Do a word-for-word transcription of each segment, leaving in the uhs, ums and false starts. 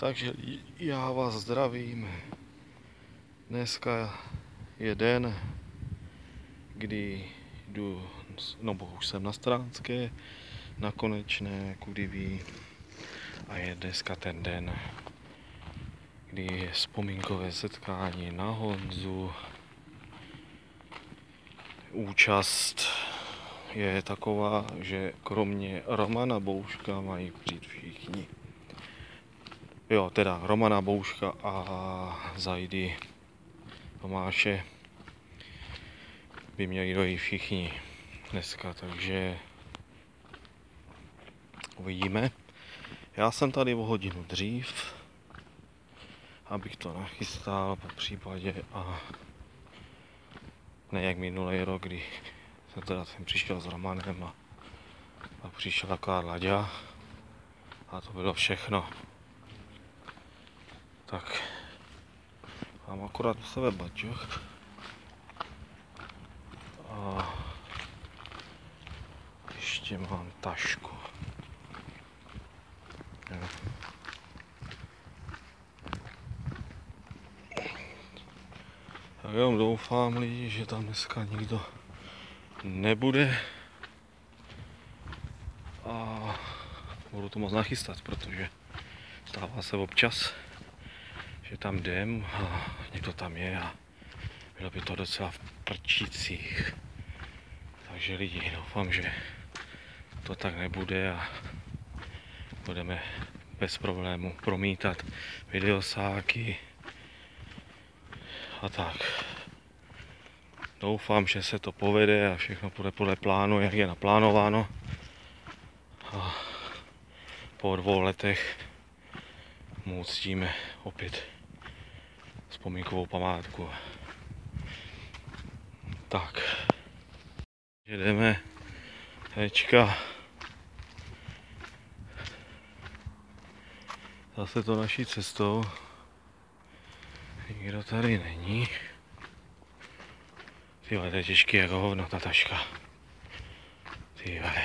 Takže já vás zdravím. Dneska je den, kdy jdu, no bo už jsem na Stránské, na Konečné, kudy ví. A je dneska ten den, kdy je vzpomínkové setkání na Honzu. Účast je taková, že kromě Romana Bouška mají přijít všichni. Jo, teda Romana Bouška a Zajdy Tomáše by měli dojít všichni dneska, takže uvidíme. Já jsem tady o hodinu dřív, abych to nachystal po případě a ne jak minulý rok, kdy jsem teda jsem přišel s Romanem a, a přišel taková Laďa a to bylo všechno. Tak mám akorát u sebe baťoch a ještě mám tašku. Jo. Tak jenom doufám lidi, že tam dneska nikdo nebude a budu to moc nachystat, protože stává se občas, že tam jdem a někdo tam je a bylo by to docela v prčících. Takže lidi, doufám, že to tak nebude a budeme bez problému promítat videosáky a tak. Doufám, že se to povede a všechno bude podle plánu, jak je naplánováno. A po dvou letech mu uctíme opět vzpomínkovou památku. Tak, jedeme teďka zase to naší cestou. Nikdo tady není. Tyhle, to je těžký jako hovno, ta taška. Tyhle.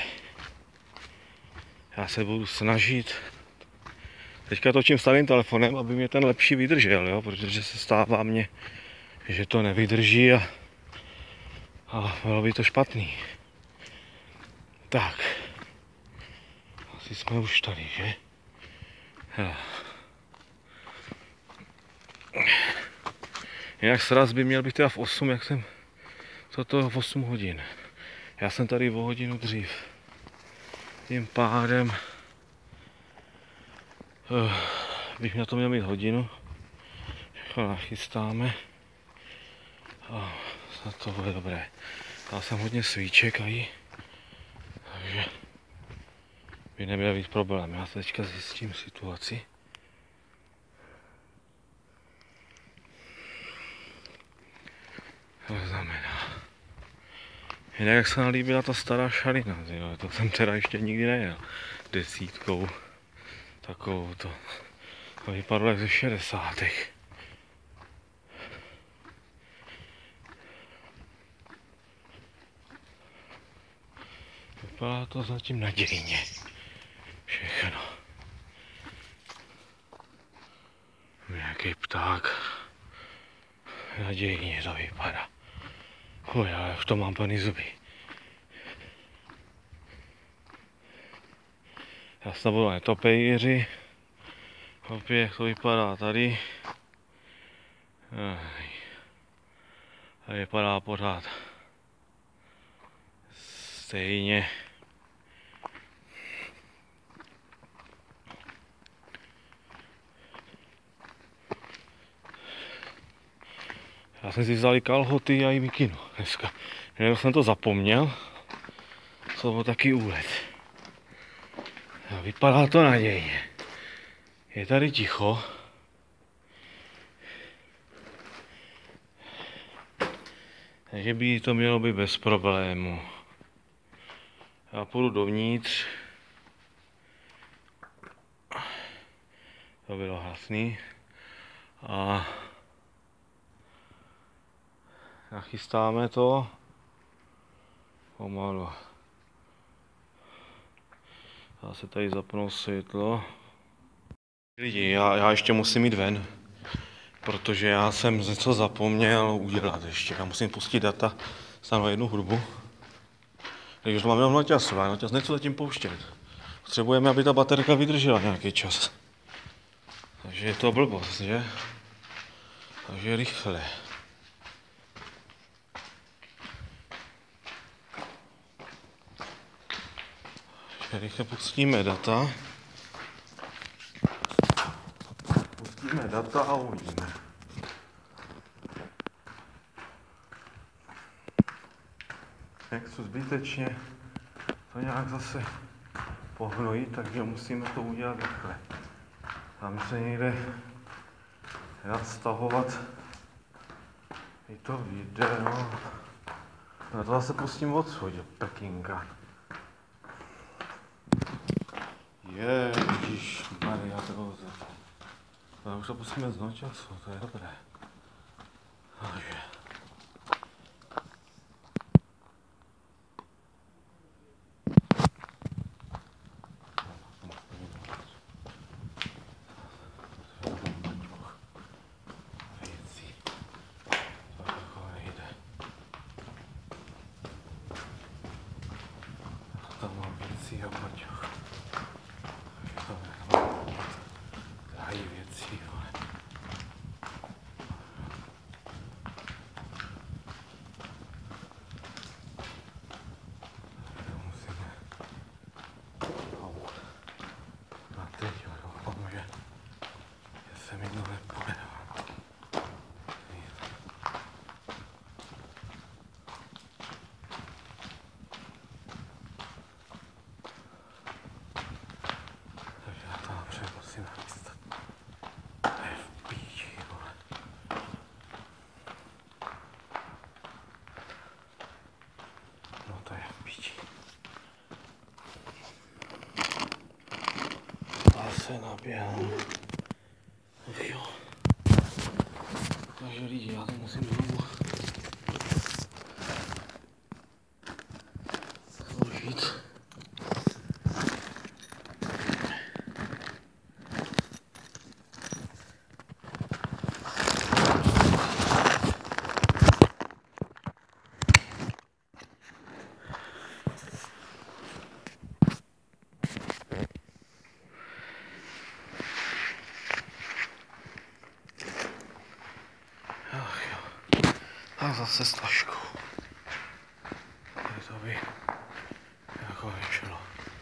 Já se budu snažit. Teďka točím starým telefonem, aby mě ten lepší vydržel, jo? Protože se stává mně, že to nevydrží a, a bylo by to špatný. Tak. Asi jsme už tady, že? Jo. Jinak sraz by měl být teda v osm, jak jsem toto v osm hodin. Já jsem tady o hodinu dřív. Tím pádem uh, bych na to měl mít hodinu. Všechno nachystáme. A za to bude dobré. Dal jsem hodně svíček ají, takže by neměl být problém. Já teďka zjistím situaci. To znamená. Jinak jak se nám líbila ta stará šalina, tyjo, to jsem teda ještě nikdy nejel. Desítkou. Takovou to. To vypadalo jak ze šedesátých. Vypadá to zatím nadějně. Všechno. Nějaký pták. Nadějně to vypadá. Uj, ale už to mám plný zuby. Já se budu netopejři. Opět jak to vypadá tady. A vypadá pořád stejně. Já jsem si vzal kalhoty a i mikinu dneska. Jenom jsem to zapomněl. To byl taky úlet. A vypadá to nadějně. Je tady ticho. Takže by to mělo být bez problému. Já půjdu dovnitř. To bylo hasný. A nachystáme to pomalu. Dá se tady zapnout světlo. Lidi, já, já ještě musím jít ven, protože já jsem něco zapomněl udělat ještě. Já musím pustit data, stáhnout jednu hudbu. Takže to mám jenom na čas, na čas něco zatím pouštět. Potřebujeme, aby ta baterka vydržela nějaký čas. Takže je to blbost, že? Takže rychle. Takže rychle pustíme data. Pustíme data a uvidíme. Jak se zbytečně to nějak zase pohnojí, takže musíme to udělat rychle. Tam se někde dá stahovat i to video. No to zase pustím odsud, pekinka. Ježišmarja, to zase. No už to pustíme z nočasu, to je dobré. Takže. Tam mám věcí a paťoch. Drahý věcí, vole. Musíme... Au. A teď, jo, doufám, že... že se mi to nepůjde. Se naběhám. Jo. Takže lidi, já to musím znovu složit. A zase složku. To by jako vyšlo.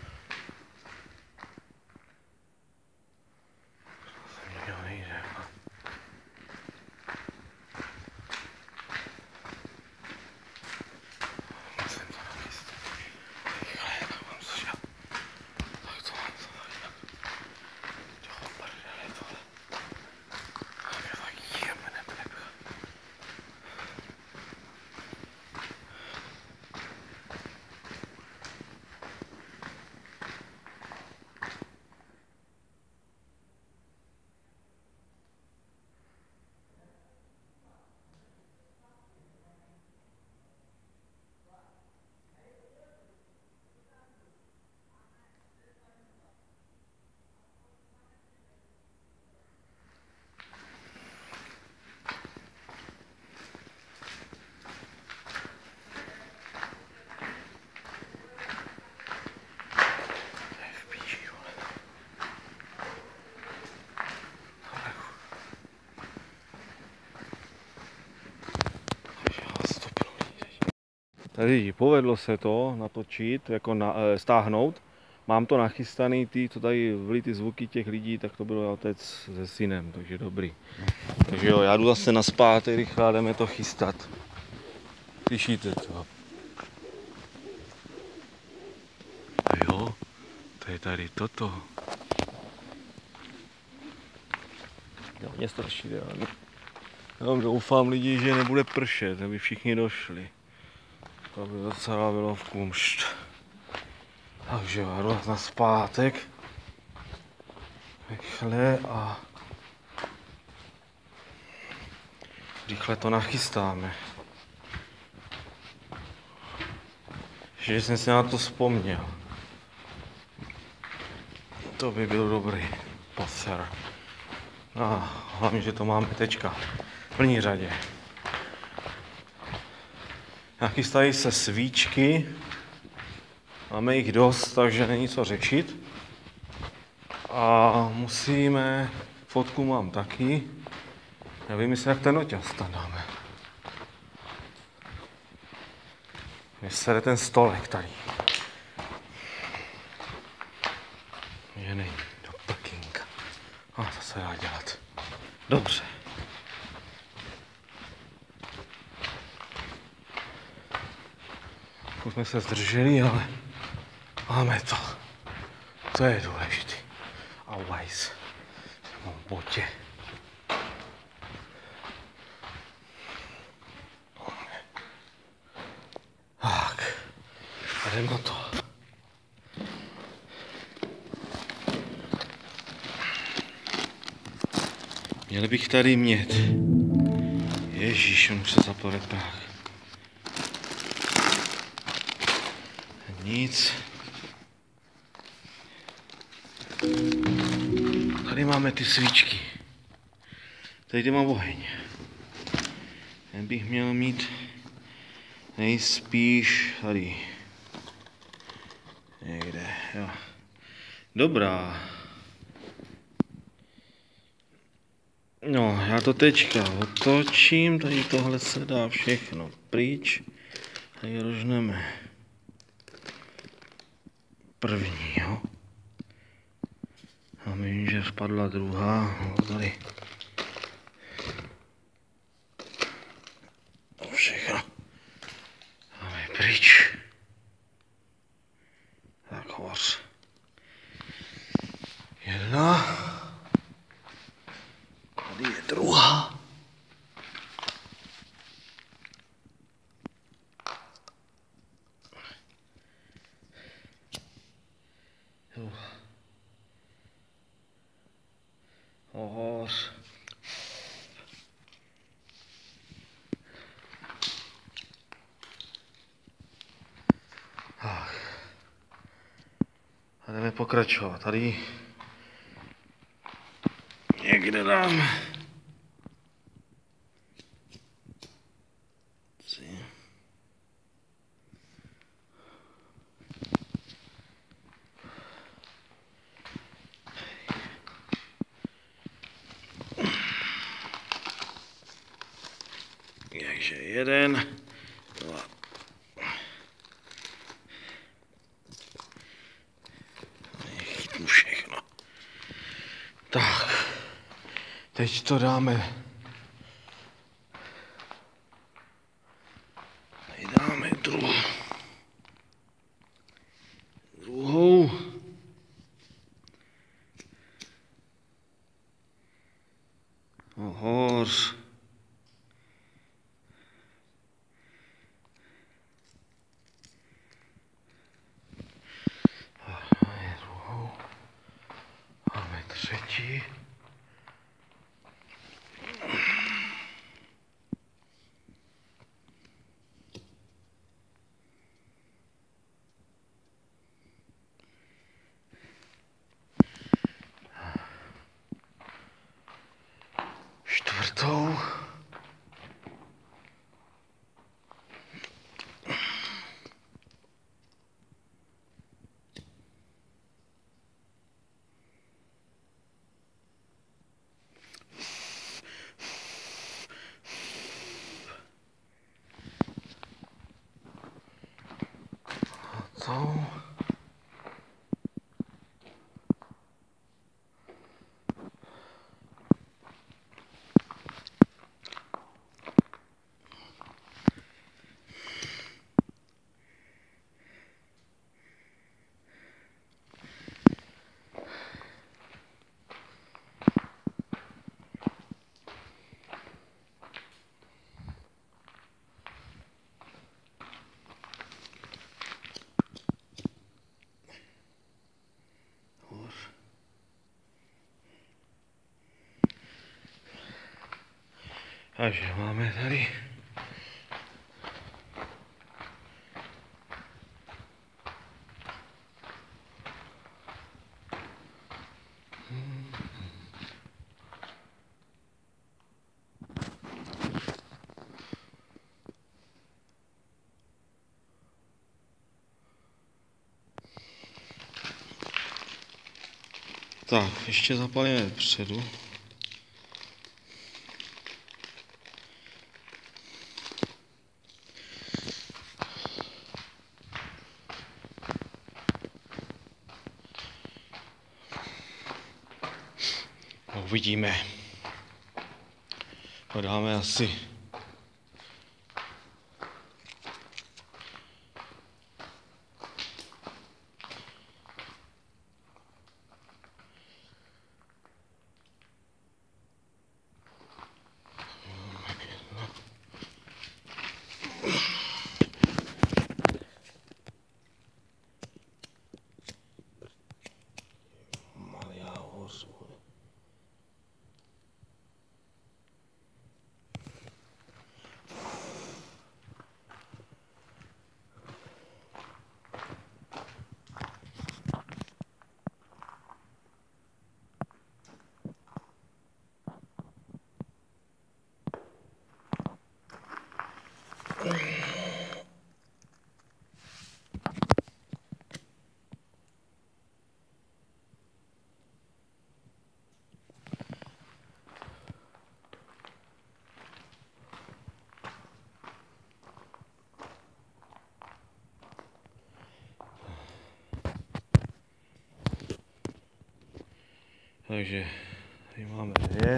To se mi to nejde. Musím to nachystat. Rychle, tak mám co dělat. Tak to mám co dělat. Čeho prdele tohle. Tak je tak jemné plepka. Tady povedlo se to natočit, jako na, e, stáhnout. Mám to nachystaný, ty, co tady byly ty zvuky těch lidí, tak to byl otec se synem, takže dobrý. Takže jo, já jdu zase naspátek, rychle jdeme to chystat. Slyšíte to? A jo, to je tady toto. Jo, mě strašidelný. Já doufám lidi, že nebude pršet, aby všichni došli. To by docela bylo v kumšt. Takže já jdu na zpátek. Rychle a... rychle to nachystáme. Že jsem si na to vzpomněl. To by byl dobrý Spotzer. A hlavně, že to máme teďka v plný řadě. Nachystají se svíčky. Máme jich dost, takže není co řešit. A musíme, fotku mám taky, nevím, jestli jak ten oťaz tam dáme. Vysere ten stolek tady. Je není do prkínka. A to se dá dělat. Dobře. Už jsme se zdrželi, ale máme to. To je důležité. A wise. Mám v botě. Tak. A jdem na to. Měl bych tady mít. Ježíš, on už se zapl reprách. Nic. Tady máme ty svíčky. Tady mám oheň. Ten bych měl mít nejspíš tady. Někde, jo. Dobrá. No, já to teďka otočím, tady tohle se dá všechno pryč. Tady rožneme první, jo. A vím, že spadla druhá, no, tady. Všechno. Máme pryč. Tak hoř. Jedna. Tady je druhá. Jo. Hoř. Tak. A jdeme pokračovat. Tady někde dáme. Takže jeden, dva. Chytnu všechno. Tak, teď to dáme. Tady dáme druhou. Druhou. Hoř. Třetí. Čtvrtou. To. Takže máme tady Tak, ještě zapalíme dopředu. Uvidíme. Podáme asi takže tady máme dvě.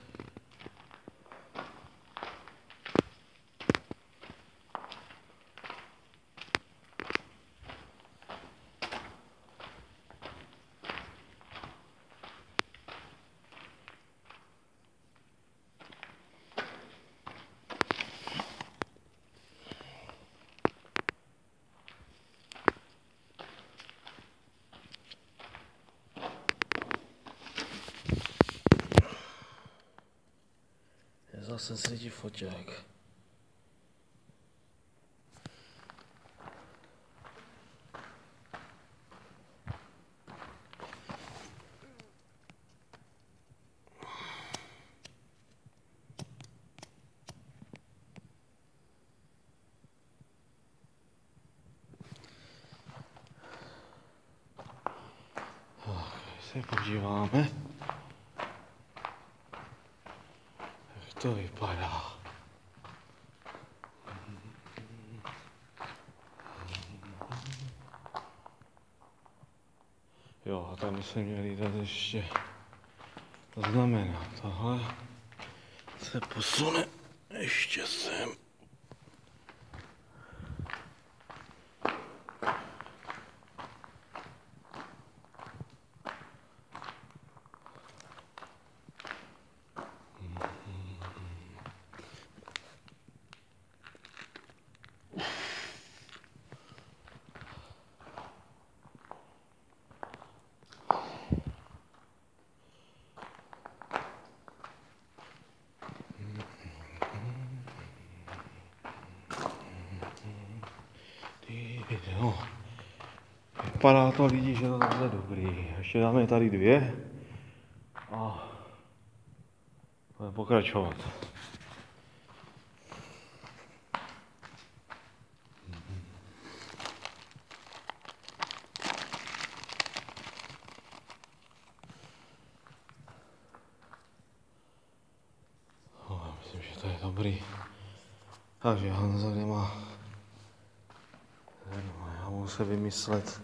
Zase sedí foťák. Se podíváme, jak to vypadá. Jo, a tam jsme měli dát ještě, to znamená, tohle se posune ještě sem. No, vypadá to lidi, že to je dobrý. Ještě dáme tady dvě a budeme pokračovat. No, myslím, že to je dobrý. Takže Hanza nemá, nemá, já musím se vymyslet.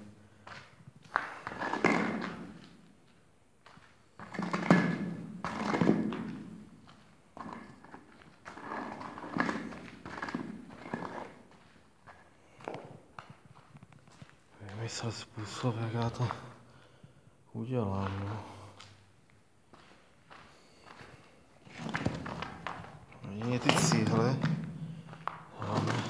Vymyslet způsob, jak já to udělám. No. Jedině ty cíhle. Máme.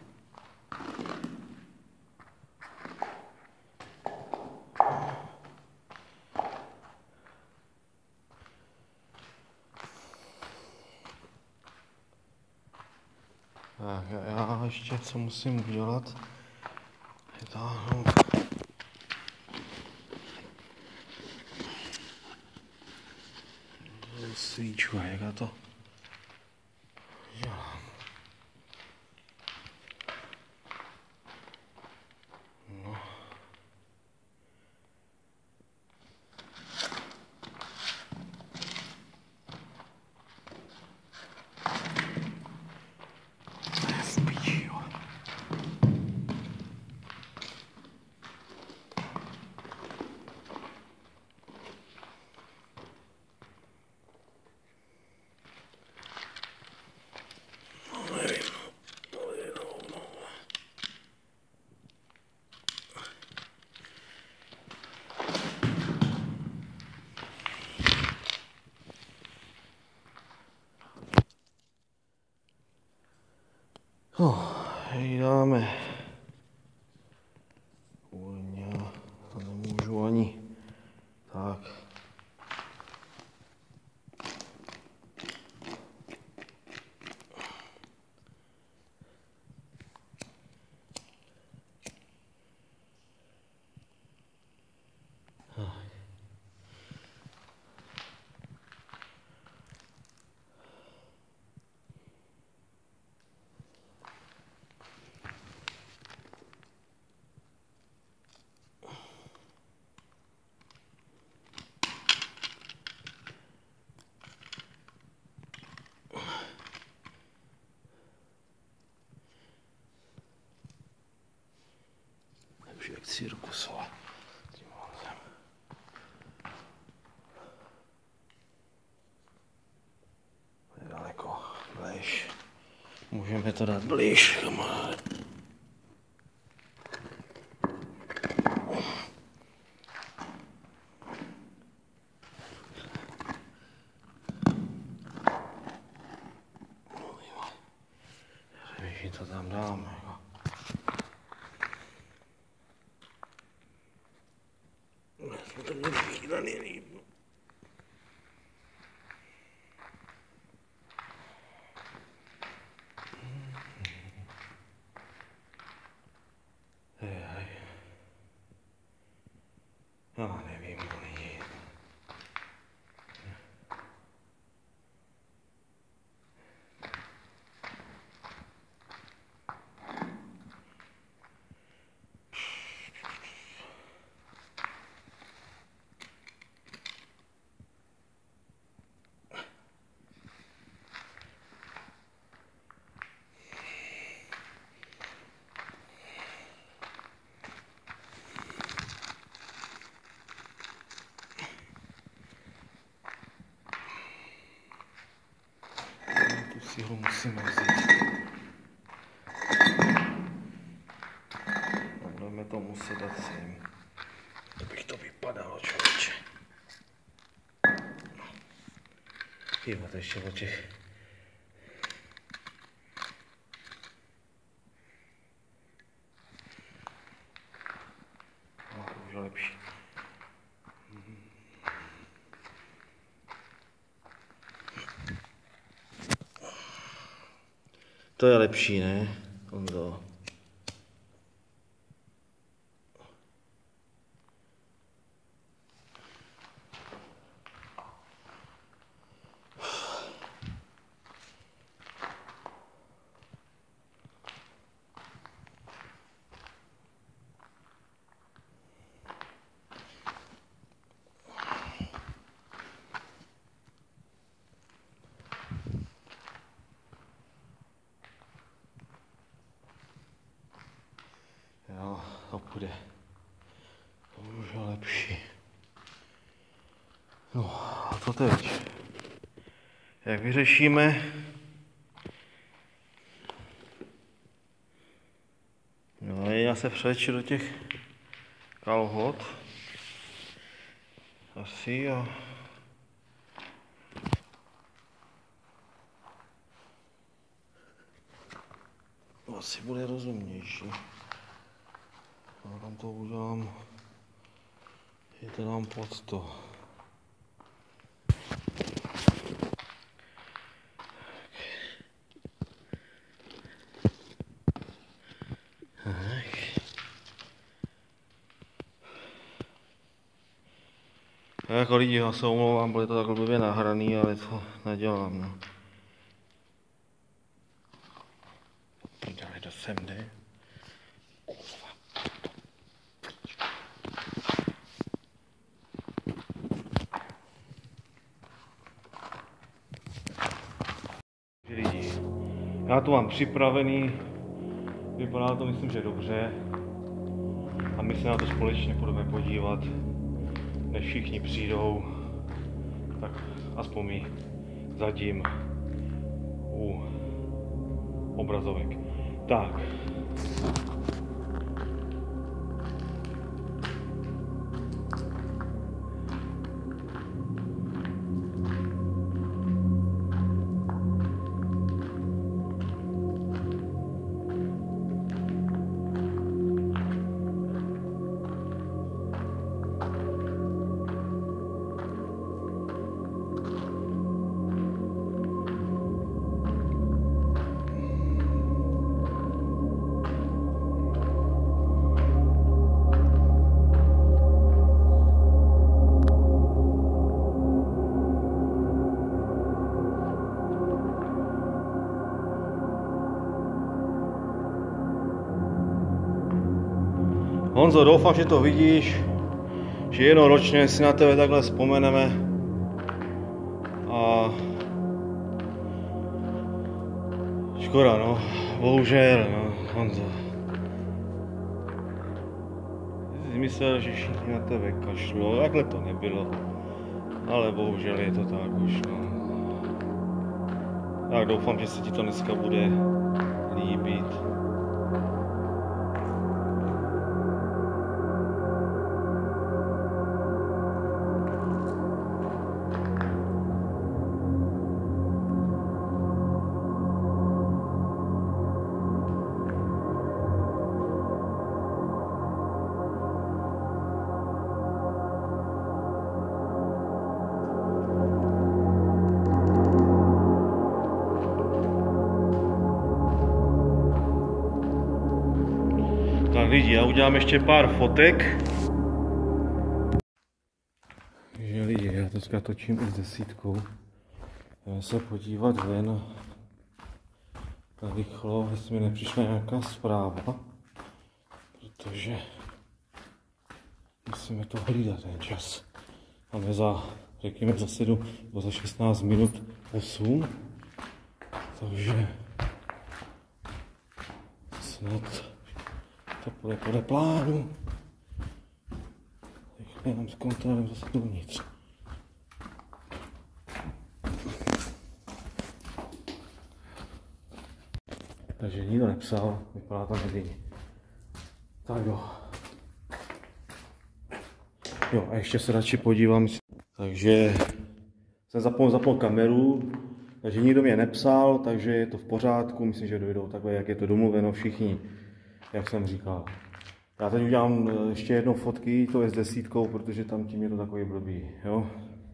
Tak já ještě co musím udělat, je táhnout svíčku, jak já to dělám. No. dáme volně a nemůžu ani tak. Jak cirkusovat tím vozem. Je daleko, blíž. Můžeme to dát blíž, kamaráde. Přemýšlím, co tam dáme. To mě nikdo nelíbí. Jaj. No, nevím, lidi. Si ho musím vzít. A budeme to muset dát sem. Abych to vypadalo, člověče. Jo, to ještě o těch. No, už je lepší. To je lepší, ne? Honzo. Jo, to půjde. To už je lepší. No a to teď. Jak vyřešíme? No já se přeleču do těch kalhot. Asi a... Asi bude rozumnější. Já tam to udělám, že to dám pod to. Tak. A jako lidi, já se omlouvám, bude to takhle blbě nahraný, ale to nedělám. No. Prdele, to sem jde. Lidi, já to mám připravený, vypadá to myslím, že dobře a my se na to společně budeme podívat, než všichni přijdou, tak aspoň mi zadím u obrazovek. Tak. Honzo, doufám, že to vidíš, že jednoročně si na tebe takhle vzpomeneme. A škoda, no, bohužel, no, Honzo. Jsi myslel, že všichni na tebe kašlou, takhle to nebylo. Ale bohužel je to tak už, no. Tak doufám, že se ti to dneska bude líbit. Tak lidi, já udělám ještě pár fotek. Takže lidi, já teďka točím i s desítkou. Já se podívat ven. Tak rychlo, jestli mi nepřišla nějaká zpráva. Protože musíme to hlídat ten čas. Máme za, řekněme, za sedm nebo za šestnáct minut osm. Takže snad to půjde podle plánu. Rychle jenom zkontrolujeme zase dovnitř. Takže nikdo nepsal, vypadá tam jedině. Tak jo. Jo, a ještě se radši podívám. Takže jsem zapnul, zapnul kameru, takže nikdo mě nepsal, takže je to v pořádku. Myslím, že dojdou takhle, jak je to domluveno všichni, jak jsem říkal. Já teď udělám ještě jednou fotky, to je s desítkou, protože tam tím je to takový blbý, jo.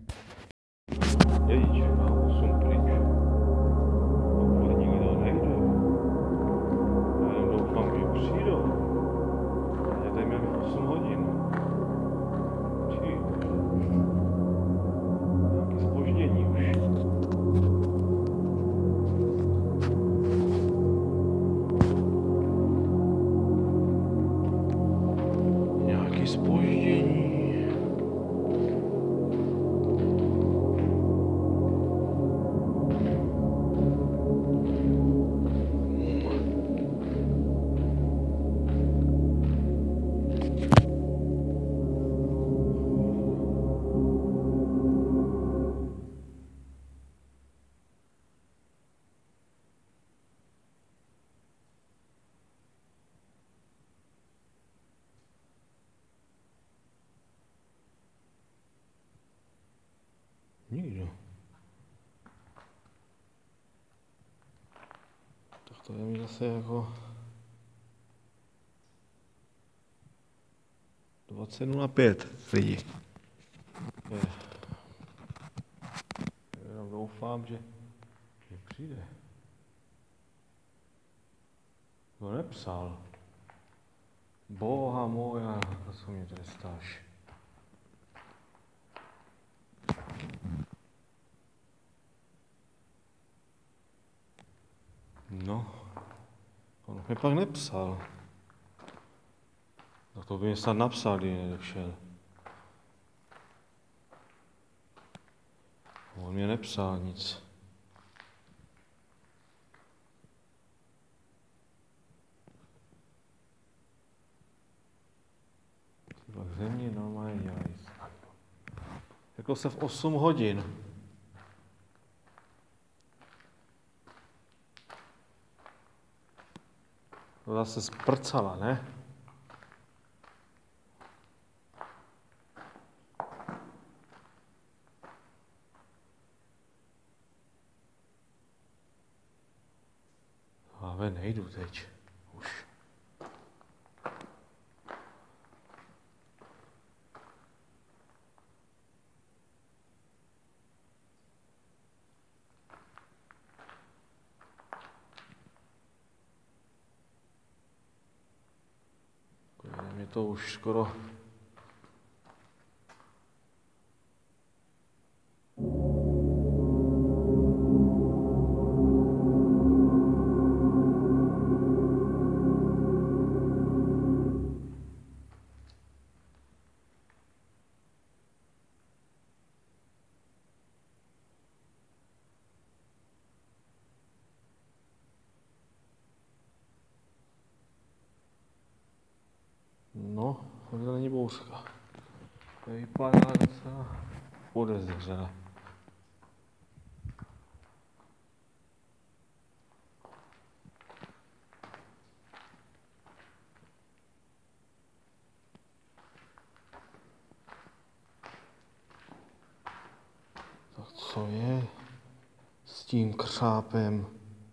Jedíč, osm pryč. Pokud nikdo nejde. Já jen doufám, že přijdou. Já tady mám osm hodin. Či... nějaké zpoždění už. Zpoždění. Nikdo. Tak to je mi zase jako dvacet nula pět lidí. Je. Jenom doufám, že, že přijde. No nepsal. Boha moja, co mě trestáš. No, on mi pak nepsal. No to by mi snad napsal, když nedošel. On mě nepsal nic. Tyba země normálně dělají. Řekl se v osm hodin. To zase sprcala, ne? Ale nejdu teď. Už. Je to už skoro No, to není bouřka. To vypadá docela podezřele. Tak co je s tím křápem?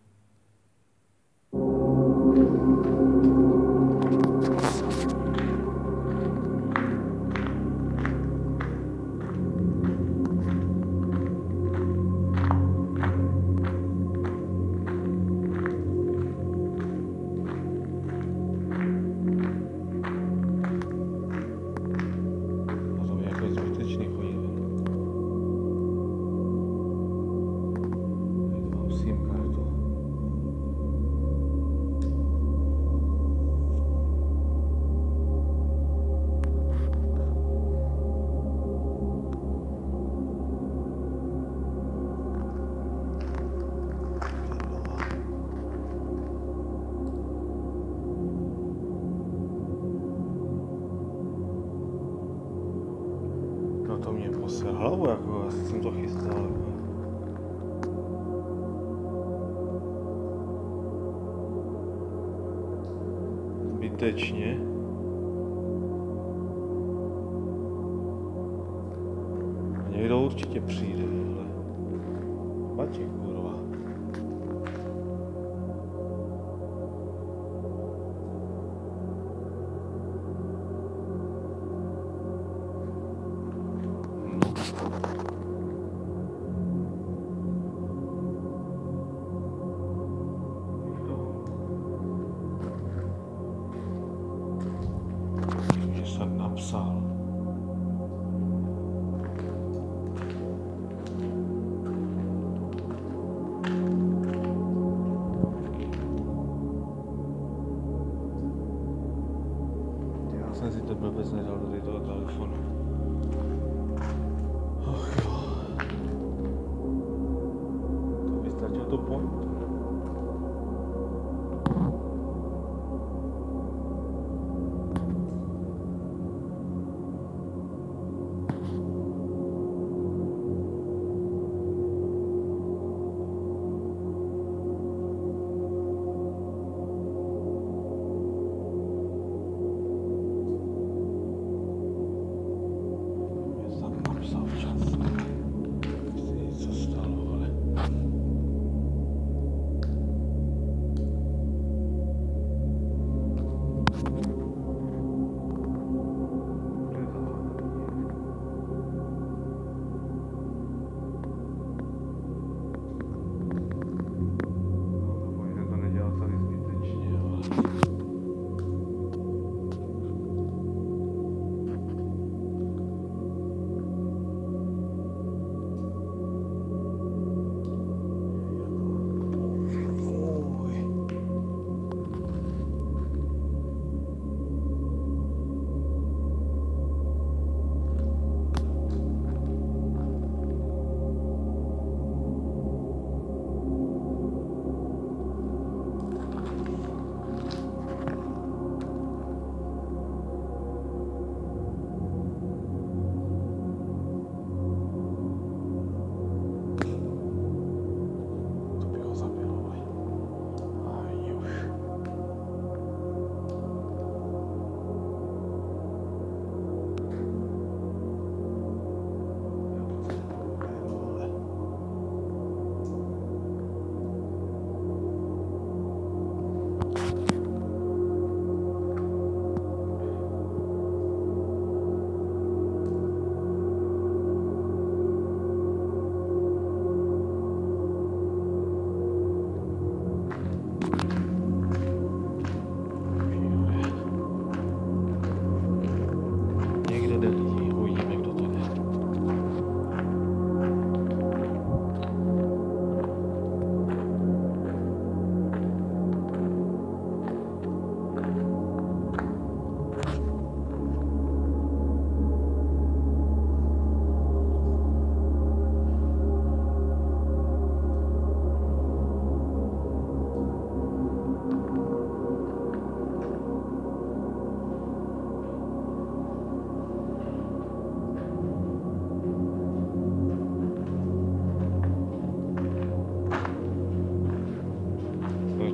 No to mě posel hlavu, jako já jsem to chystal. Jako. Zbytečně. A někdo určitě přijde, ale Matěj, kurva. Napsal. Já jsem si to vůbec nedal do toho telefonu. Ach jo. To by ztratil to point.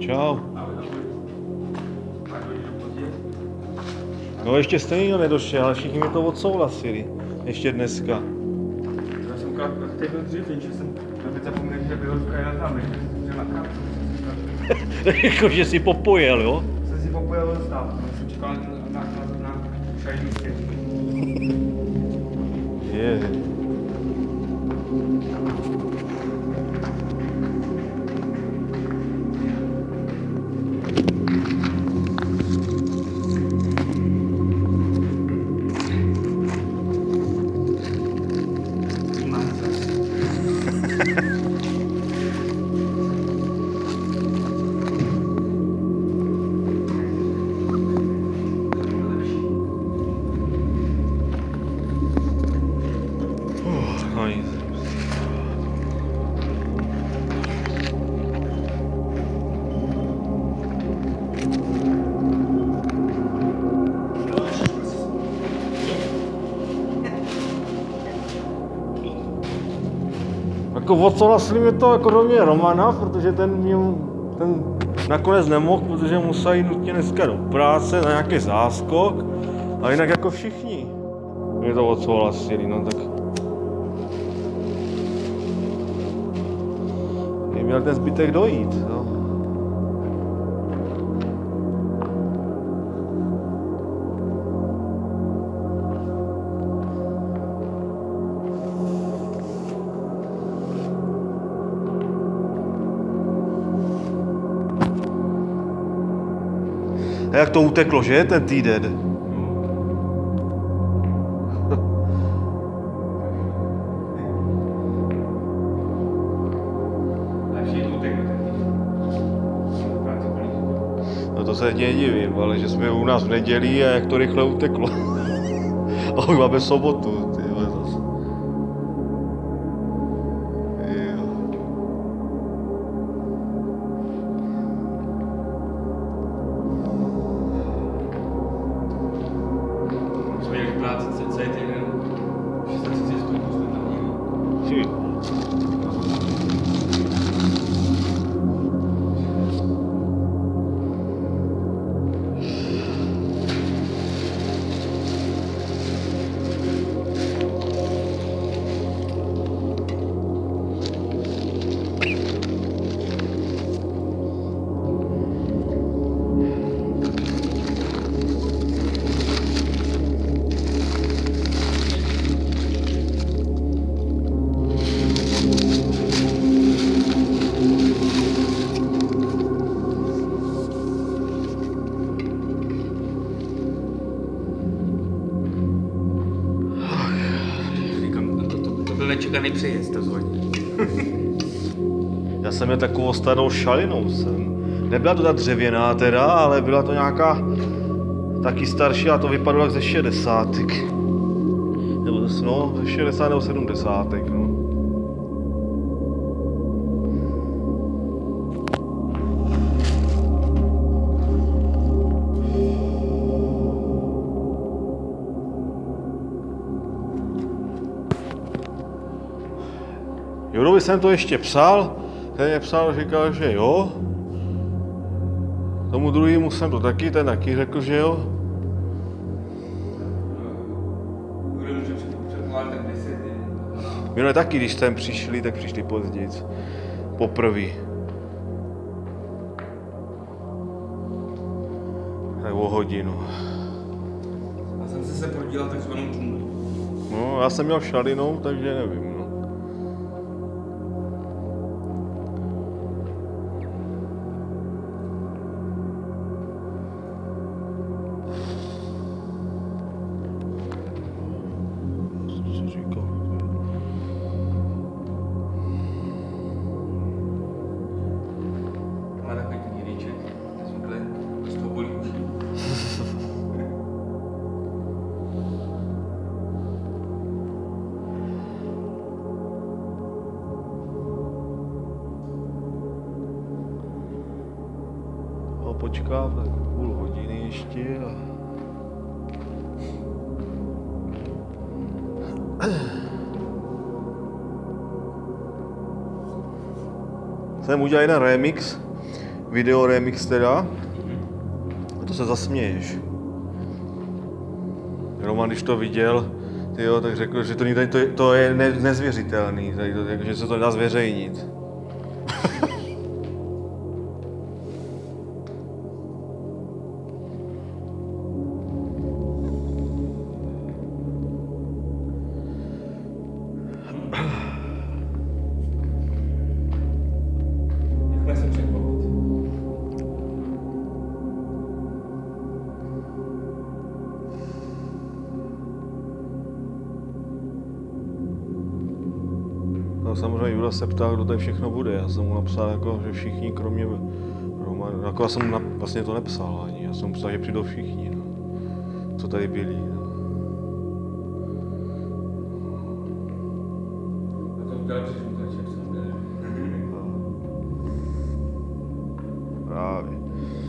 Čau. No ještě stejně nedošel, ale všichni mi to odsouhlasili. Ještě dneska. Já jsem teď byl dřív, jenže jsem teď zapomněl, že byl v Kajna tam, že na krátce. Jako, že jsi popojel, jo? Jsem si popojel do stavu, jsem čekal na, na, na, na šajný stěž. Je. Jako odsouhlasili mi to jako do mě Romana, protože ten, mě, ten nakonec nemohl, protože musel jít nutně dneska do práce na nějaký záskok, a jinak jako všichni mě to odsouhlasili, no tak měl ten zbytek dojít, no. A jak to uteklo, že, ten týden? No to se nedivím, ale že jsme u nás v neděli a jak to rychle uteklo. A už máme sobotu, tyhle zase. Nečekaný přejezd rozhodně. Já jsem měl takovou starou šalinu. Jsem. Nebyla to ta dřevěná teda, ale byla to nějaká taky starší a to vypadalo jak ze šedesátek. Nebo no, ze šedesát nebo sedmdesátek, no. Jurovi jsem to ještě psal, ten mě psal, říkal, že jo. Tomu druhému jsem to taky, ten taky řekl, že jo. Minule taky, když sem přišli, tak přišli později. Poprvé. Tak o hodinu. A jsem se se prodělal takzvanou tmu. No, já jsem měl šalinou, takže nevím, no. Počkám tak půl hodiny ještě a... Jsem udělal jeden remix video remix teda. A to se zasměješ. Roman, když to viděl, tyjo, tak řekl, že to, to, to je ne, nezvěřitelný, tady to, že se to nedá zveřejnit. No, samozřejmě Jura se ptá, kdo tady všechno bude. Já jsem mu napsal, jako, že všichni, kromě Romana. Jako já jsem mu na, vlastně to nepsal ani. Já jsem mu psal, že přijdou všichni, no, co tady byli. No. A to udělal přes mutaček, jsem byl. Právě.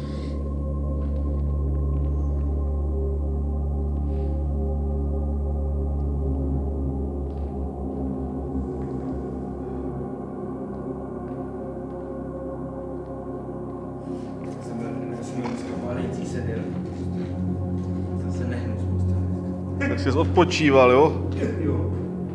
Zase nehnu z postele. Tak jsi odpočíval, jo? Jo.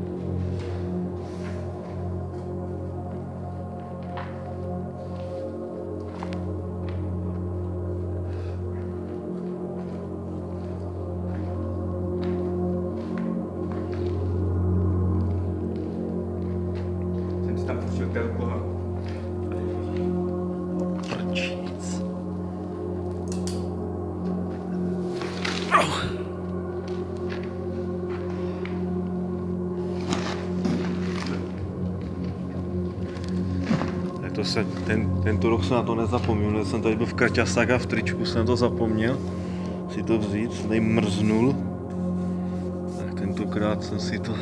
Jsem si tam pustil telku a Prčíc. Tak to se, ten, tento rok jsem na to nezapomněl, jsem tady byl v kraťasách a v tričku jsem na to zapomněl si to vzít, jsem tady mrznul. Tak tentokrát jsem si to...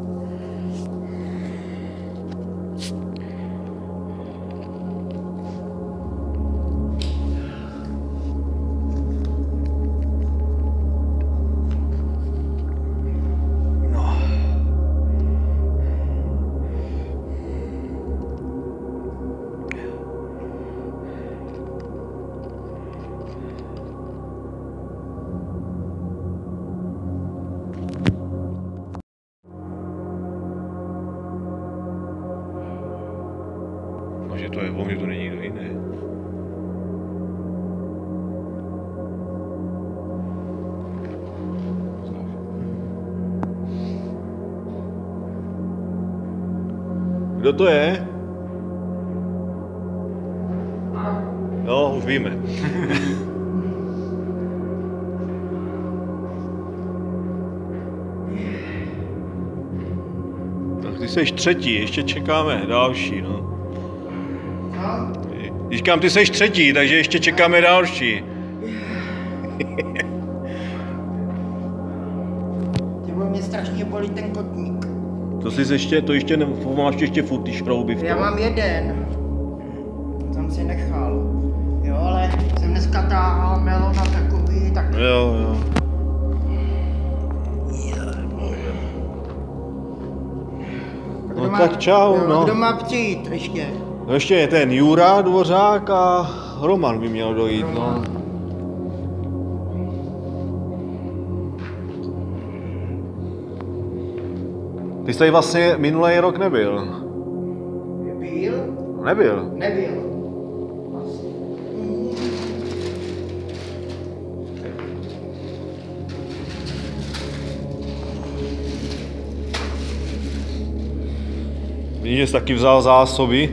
Že to je on, že to není nikdo jiný. Kdo to je? No, už víme. Tak ty jsi třetí, ještě čekáme další, no. Říkám, ty jsi třetí, takže ještě čekáme další. Ty vole, mě strašně bolí ten kotník. To jsi ještě, to ještě, ne, máš ještě furt ty šrouby v tom. Já mám jeden. Tam si nechal. Jo, ale jsem dneska táhal melona takový, tak... Jo, jo. Kdo No má- tak čau, jo, no. Kdo má přijít ještě? No ještě je ten Jura, Dvořák a Roman by měl dojít, no. Roman. Ty jsi tady vlastně minulý rok nebyl. Byl? Nebyl. Nebyl. Vidíš, že jsi taky vzal zásoby.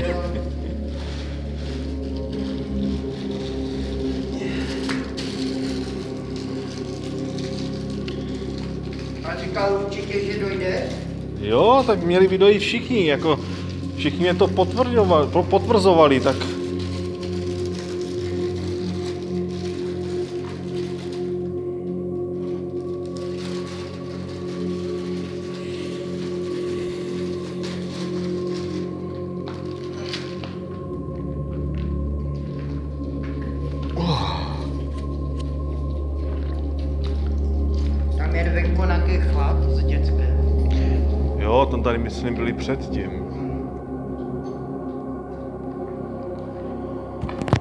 A říkal určitě, že dojde? Jo, tak měli by dojít všichni, jako všichni mě to potvrzovali, potvrzovali, tak... Tam je venku nějaký chlap z dětské. Jo, tam tady myslím byli předtím.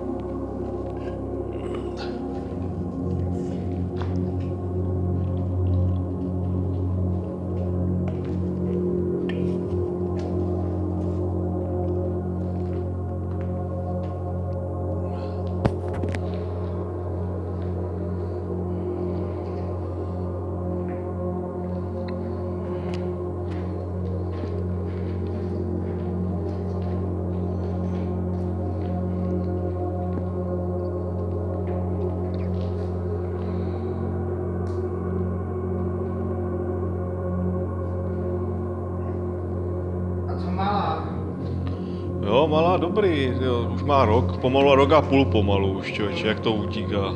No, malá dobrý, jo, už má rok, pomalu rok a půl pomalu už, člověče, jak to utíká.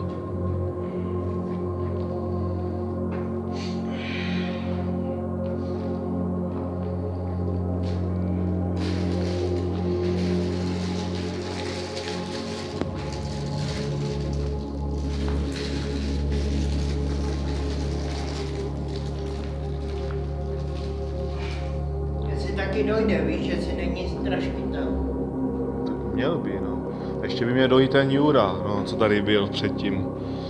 Taky dojde, víš, že si není straškytel. Měl by, no. Ještě by mě dojít ten Jura, no, co tady byl předtím.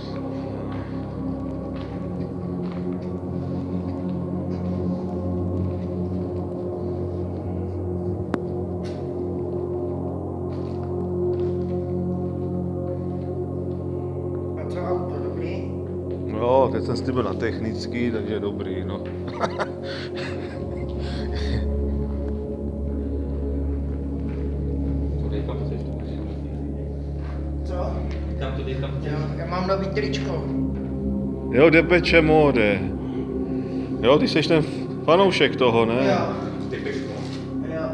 A co auto, dobrý? No, teď jsem s tím byl na technický, takže dobrý, no. Jo, já mám nový tričko. Jo, Depeche Mode. Jo, ty jsi ten fanoušek toho, ne? Jo. Jo.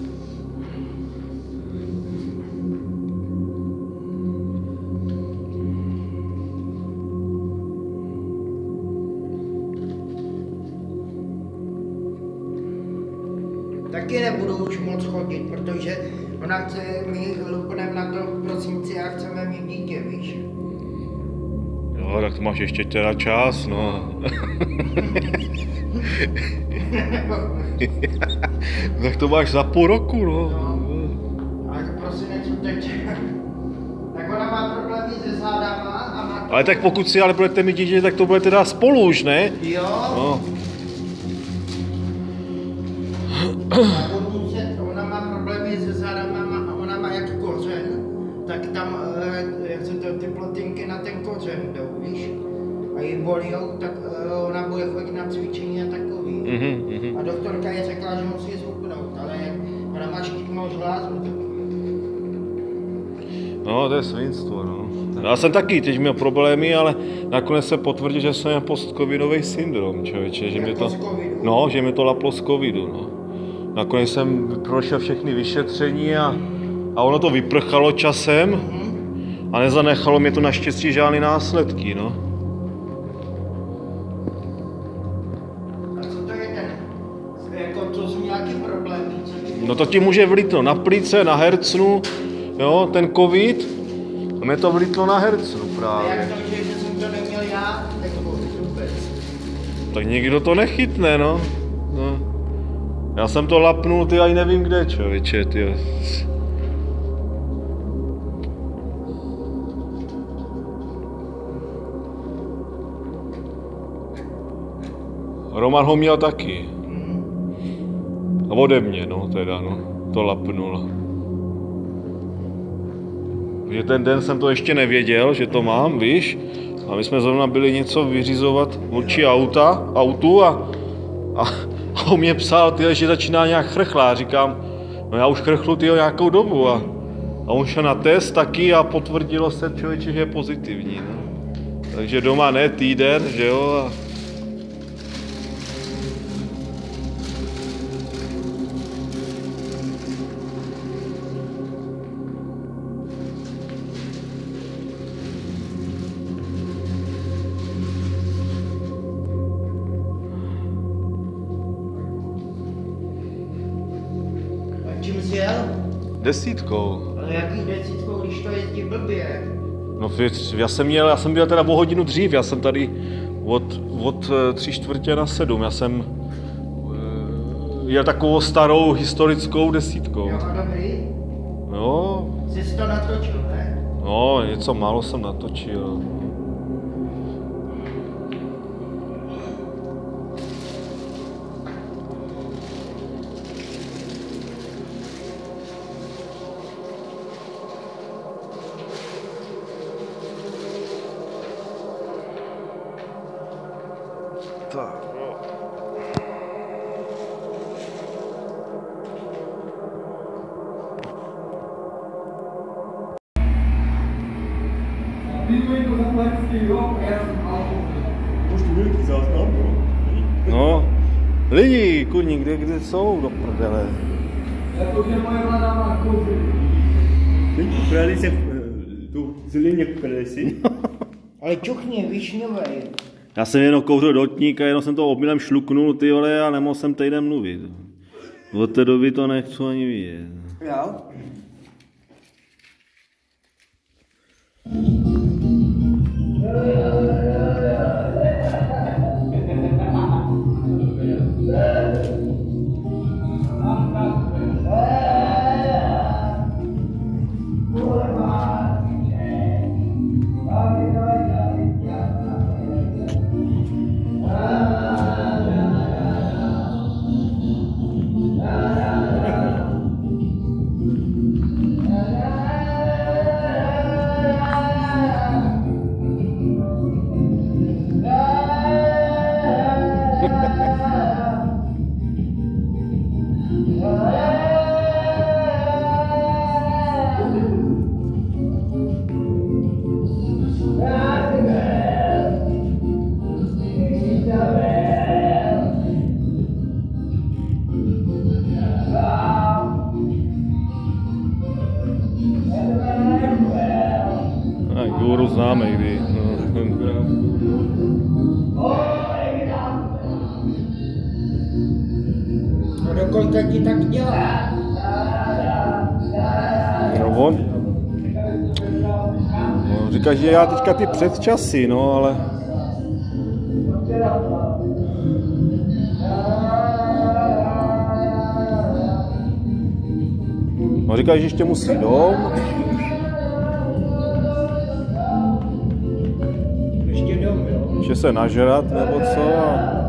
Taky nebudu už moc chodit, protože ona chce, my lupneme na to v prosinci a chceme mít dítě, víš. Jo, tak to máš ještě teda čas, no. Tak to máš za půl roku, no. No. Ale to prosinec teď. Tak ona má problémy se zádama a má... Ale tak pokud si ale budete mít dítě, tak to bude teda spolu už, ne? Jo. No. A budu muset, ona má problémy se zádama a ona má jak kořen, tak tam, jak se to, ty plotinky na ten kořen jdou, víš? A jí bolíjou, tak ona bude chodit na cvičení a takový. Mm-hmm, mm-hmm. A doktorka je řekla, že musí zhubnout, ale ona má štítnou žlázu. No, to je svinstvo, no. Já jsem taky teď měl problémy, ale nakonec se potvrdil, že jsem post-covidový syndrom, člověče, že mi to, no, že mi to laplo z covidu, no. Nakonec jsem prošel všechny vyšetření a, a ono to vyprchalo časem a nezanechalo mě to naštěstí žádný následky, no. A co to je ten, jako to jsou nějaký problémy? No to ti může vlítnout na plíce, na hercnu, jo, ten covid, a mě to vlítlo na hercnu A právě. jak to, že, že jsem to neměl já, tak vůbec. Tak nikdo to nechytne, no. no. Já jsem to lapnul, ty ani nevím kde, člověče, ty. Roman ho měl taky. A ode mě, no, teda, no, to lapnul. Že ten den jsem to ještě nevěděl, že to mám, víš? A my jsme zrovna byli něco vyřizovat vůči auta, autu a, a, a on mě psal, tyhle, že začíná nějak chrchlá. Říkám, no já už chrchlu tyho nějakou dobu a, a on šel na test taky a potvrdilo se člověče, že je pozitivní. No. Takže doma ne týden, že jo? A, Čím jsi jel? desítkou. Ale jaký desítkou, když to jezdí blbě? No já jsem měl, já jsem byl teda o hodinu dřív, já jsem tady od, od tři čtvrtě na sedm, já jsem jel takovou starou historickou desítkou. Jo, a dobrý? No, Jsi to natočil, ne? no, něco málo jsem natočil. Tak, jo. No, lidi, kurník, kde, kde jsou do prdele? Teď uprali se tu zeleně uprali si. Ale čuchni, višňovej. Já jsem jenom kouřil dotník a jenom jsem to omylem šluknul, ty vole, a nemohl jsem týden mluvit. Od té doby to nechci ani vidět. Jo. Guru známe kdy. No dokonce ti tak dělá. No on. No, říká, že já teďka ty předčasy, no ale... No říká, že ještě musí dom. Ještě dom, jo? Ještě se nažrat nebo co. A...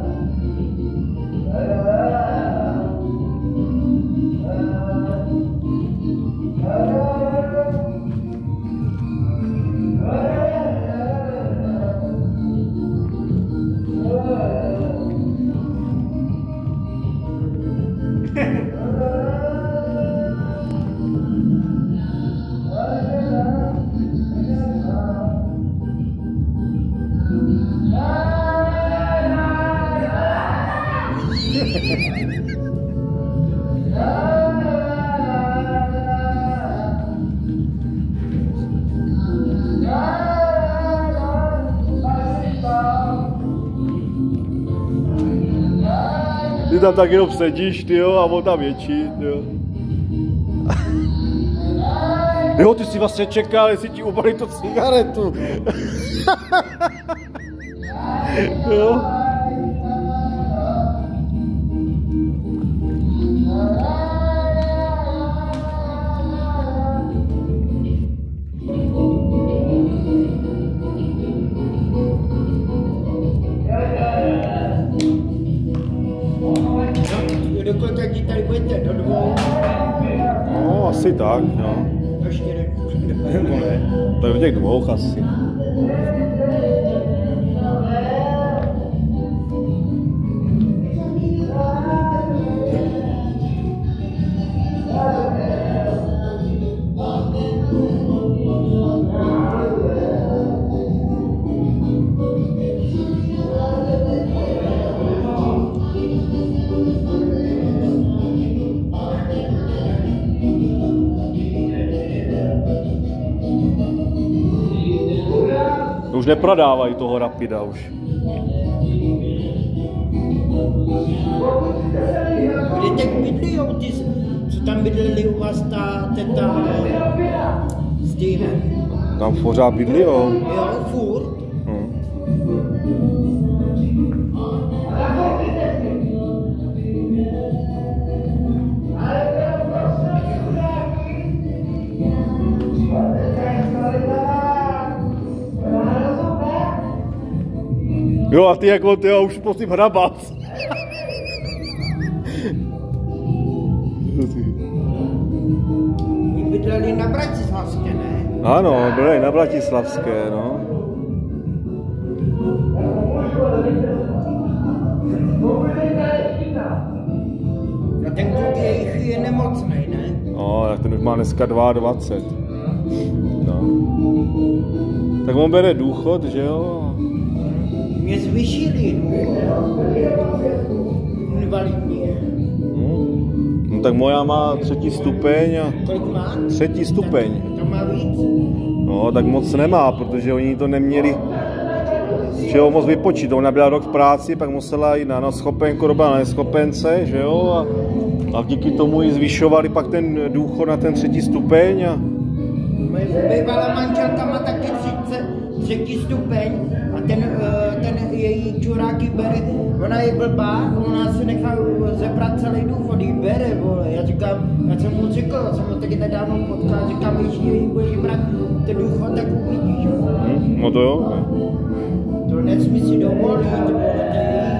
Ty tam tak jenom sedíš, tyjo, a on tam větší, tyjo. Jo, ty si vlastně čekal, jestli ti upali tu cigaretu. Jo. Dokonce ti tady budete do dvou. No, asi tak, no. Ještě To je v těch dvou asi. Už neprodávají toho Rapida už. Kde teď bydlíjou ty, co tam bydleli u vás ta teta s tím? Tam pořád bydlíjou. Jo, furt. Hm. Jo, a ty jako, ty jo, už prosím hrabat. My bydleli na Bratislavské, ne? Ano, byli na Bratislavské, no. A ten kluk jejich je nemocnej, ne? No, tak ten už má dneska dvacet dva. No. Tak on bere důchod, že jo? Mě zvýšili důchod. Invalidní. Hmm. tak moja má třetí stupeň a... Kolik má? Třetí stupeň. To má víc? No, tak moc nemá, protože oni to neměli z čeho moc vypočít. Ona byla rok v práci, pak musela jít na, na schopenku, robila na neschopence, že jo, a, a díky tomu ji zvyšovali pak ten důchod na ten třetí stupeň a... Moje bývalá manželka má taky třicet, třetí stupeň a ten, ten její čuráky bere, ona je blbá, ona si nechá zebrat celý důchod, jí bere, vole. Já říkám, já jsem mu řekl, já jsem ho taky nedávno potkal, říkám, když jí budeš brát ten důchod, tak uvidíš, jo. Hmm, no to jo. Ne. To nesmí si dovolit, vole, to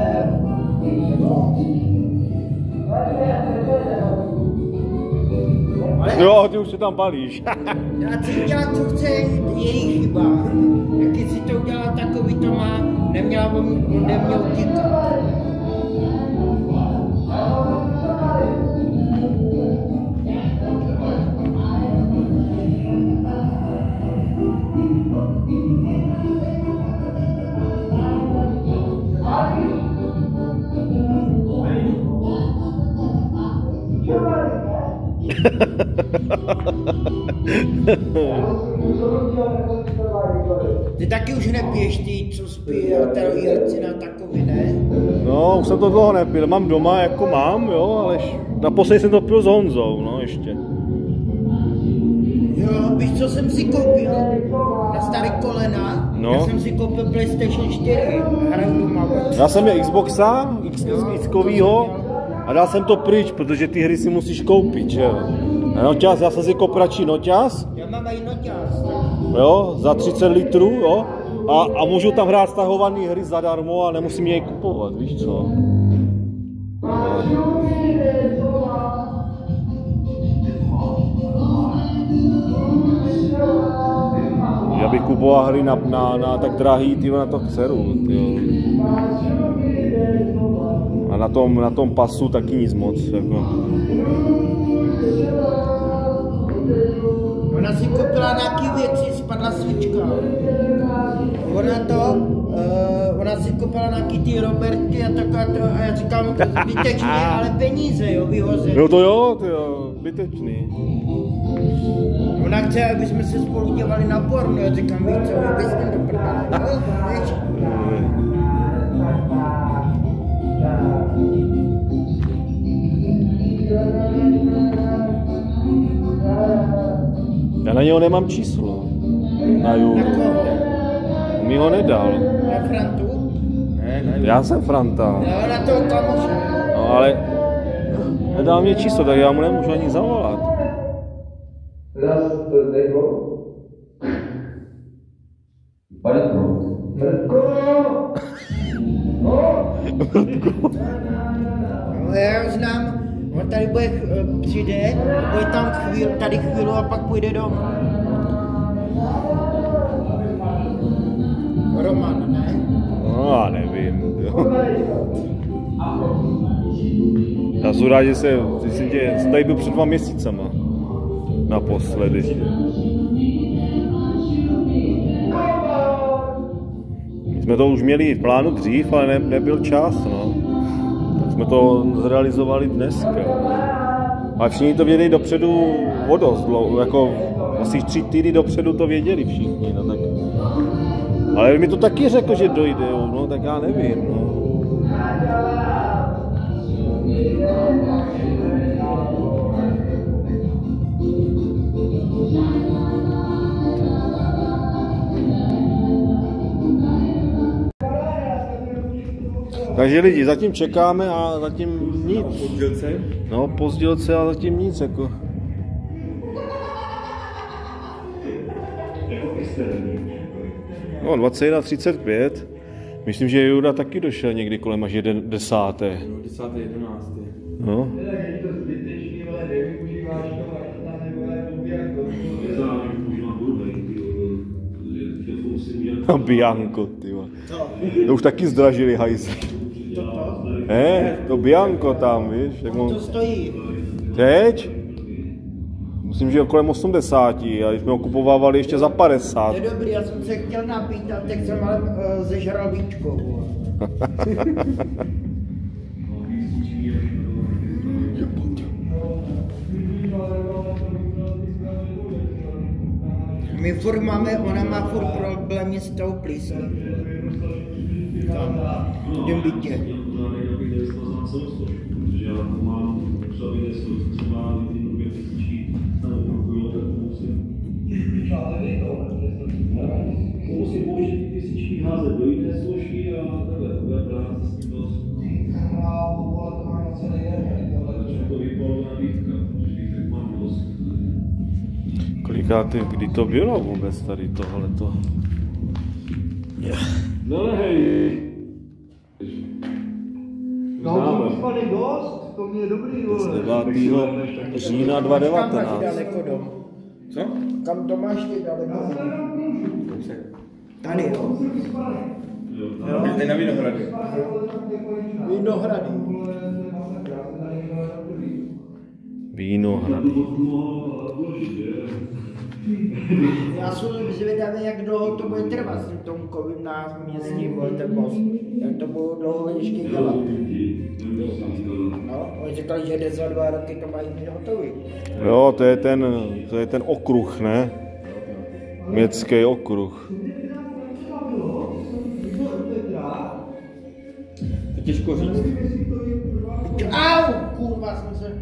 je... Jo, ty už se tam balíš. Já si dělá, co chce, její chyba. Jak si to udělala takový, to má, neměla on ode mě utíkat. Ty taky už nepiješ ty, co spí jelci na takový, ne? No, už jsem to dlouho nepil, mám doma, jako mám, jo, ale naposledy jsem to pil s Honzou, no, ještě. Jo, víš, co jsem si koupil? Na starý kolena? No. Já jsem si koupil PlayStation čtyři, hraju doma. Já jsem měl Xboxa, Xkovýho, a dal jsem to pryč, protože ty hry si musíš koupit, že jo. A noťaz, já jsem si kopračí noťaz, Já mám i noťaz. jo, za třicet litrů, jo, a, a můžu tam hrát stahované hry zadarmo a nemusím je kupovat, víš co. Já bych kupoval hry na, na, na tak drahý, tyjo, na to dceru, tyjo. A na tom, na tom pasu taky nic moc, jako. Ona si koupila nějaký věci, spadla svíčka. Ona to, uh, ona si koupila nějaký ty Roberty a tak a, to, a já říkám, to zbytečně, ale peníze, jo, vyhozený. Jo to jo, to jo, zbytečný. Ona chce, aby jsme se spolu dělali na porno, já říkám, víš co, vůbec ten do prdele, jo, víš? Já na něho nemám číslo. Na Ju. Na koho? Mi ho nedal. Na Frantu? Ne, ne. Já jsem Franta. Jo, na toho kamoše. No ale nedal mě číslo, tak já mu nemůžu ani zavolat. Raz to tego. Mrtko. Mrtko. No, já ho znám, on tady bude, přijde, bude tam chvíli, tady chvíli a pak půjde domů. Roman, ne? No já nevím. Jo. Já jsem rád, že se, myslím, že jsem tady byl před dva měsícema. Naposledy. My jsme to už měli v plánu dřív, ale ne, nebyl čas, no. Tak jsme to zrealizovali dneska. Ale všichni to věděli dopředu o dost, jako asi tři týdny dopředu to věděli všichni, no tak. Ale mi to taky řekl, že dojde, no tak já nevím, no. Takže lidi, zatím čekáme a zatím nic. Pozdělce? No, pozdělce a zatím nic, jako. No, dvacet jedna třicet pět. Myslím, že Juda taky došel někdy kolem až jeden, desáté. No, desáté, jedenácté. No. A Bianco, ty vole. To už taky zdražili hajzly. Ne, to Bianco tam, víš, jak To on... stojí. Teď? Myslím, že kolem osmdesáti, a když jsme ho kupovávali ještě za padesát. To je dobrý, já jsem se chtěl napít a teď jsem ale uh, zežral víčko. My furt máme, ona má furt problémy s tou plísní. Tam, v tom bytě. Protože já to mám třeba něco, co má ty nové písničky, tam opakují, tak musím. Musím pouštět ty písničky, házet do jiné složky a takhle, bude práce s tím dost. Takže to vypadlo nabídka, protože výtek mám dost. Kolikáty, kdy to bylo vůbec tady tohleto? No hej. No, to je dost, to mě je dobrý, vole. devátého října dva tisíce devatenáct. Kam máš daleko dom? Co? Kam to máš ty daleko dom? Tady, jo? Jo, tady na Vinohrady. Vinohrady. Vinohrady. Já jsem zvědavý, jak dlouho to bude trvat s tím tom kovým náměstím, vole, ten most. Jak to budou dlouho ještě dělat. No, oni říkali, že za dva roky to mají mít hotový. Jo, to je ten, to je ten okruh, ne? Městský okruh. To je těžko říct. Au, kurva, jsem se...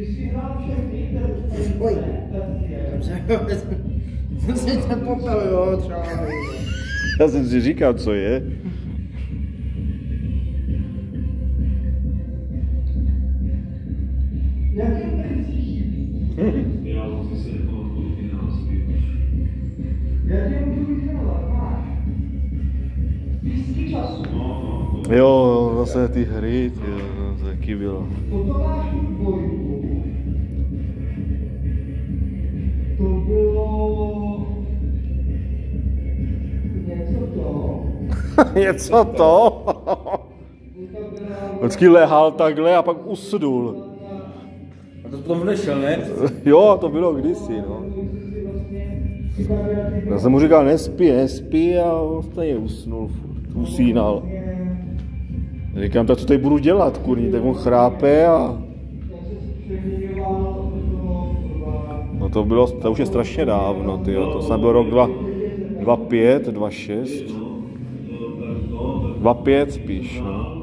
Oj, jsem se... Jsem se tam popel, jo, třeba. Já jsem si říkal, co je. Já vlastně se nepamatuju ty názvy. Jo, zase ty hry, jo, to taky bylo. To bylo... něco to. Něco to? Vždycky lehal takhle a pak usnul. A to potom odešel, ne? Jo, to bylo kdysi, no. Já jsem mu říkal, nespí, nespí a on stejně usnul, furt, usínal. Říkám, tak co tady budu dělat, kurní, tak on chrápe a... No to bylo, to už je strašně dávno, tyjo, to snad byl rok dva pět, dva šest. dva pět spíš, no.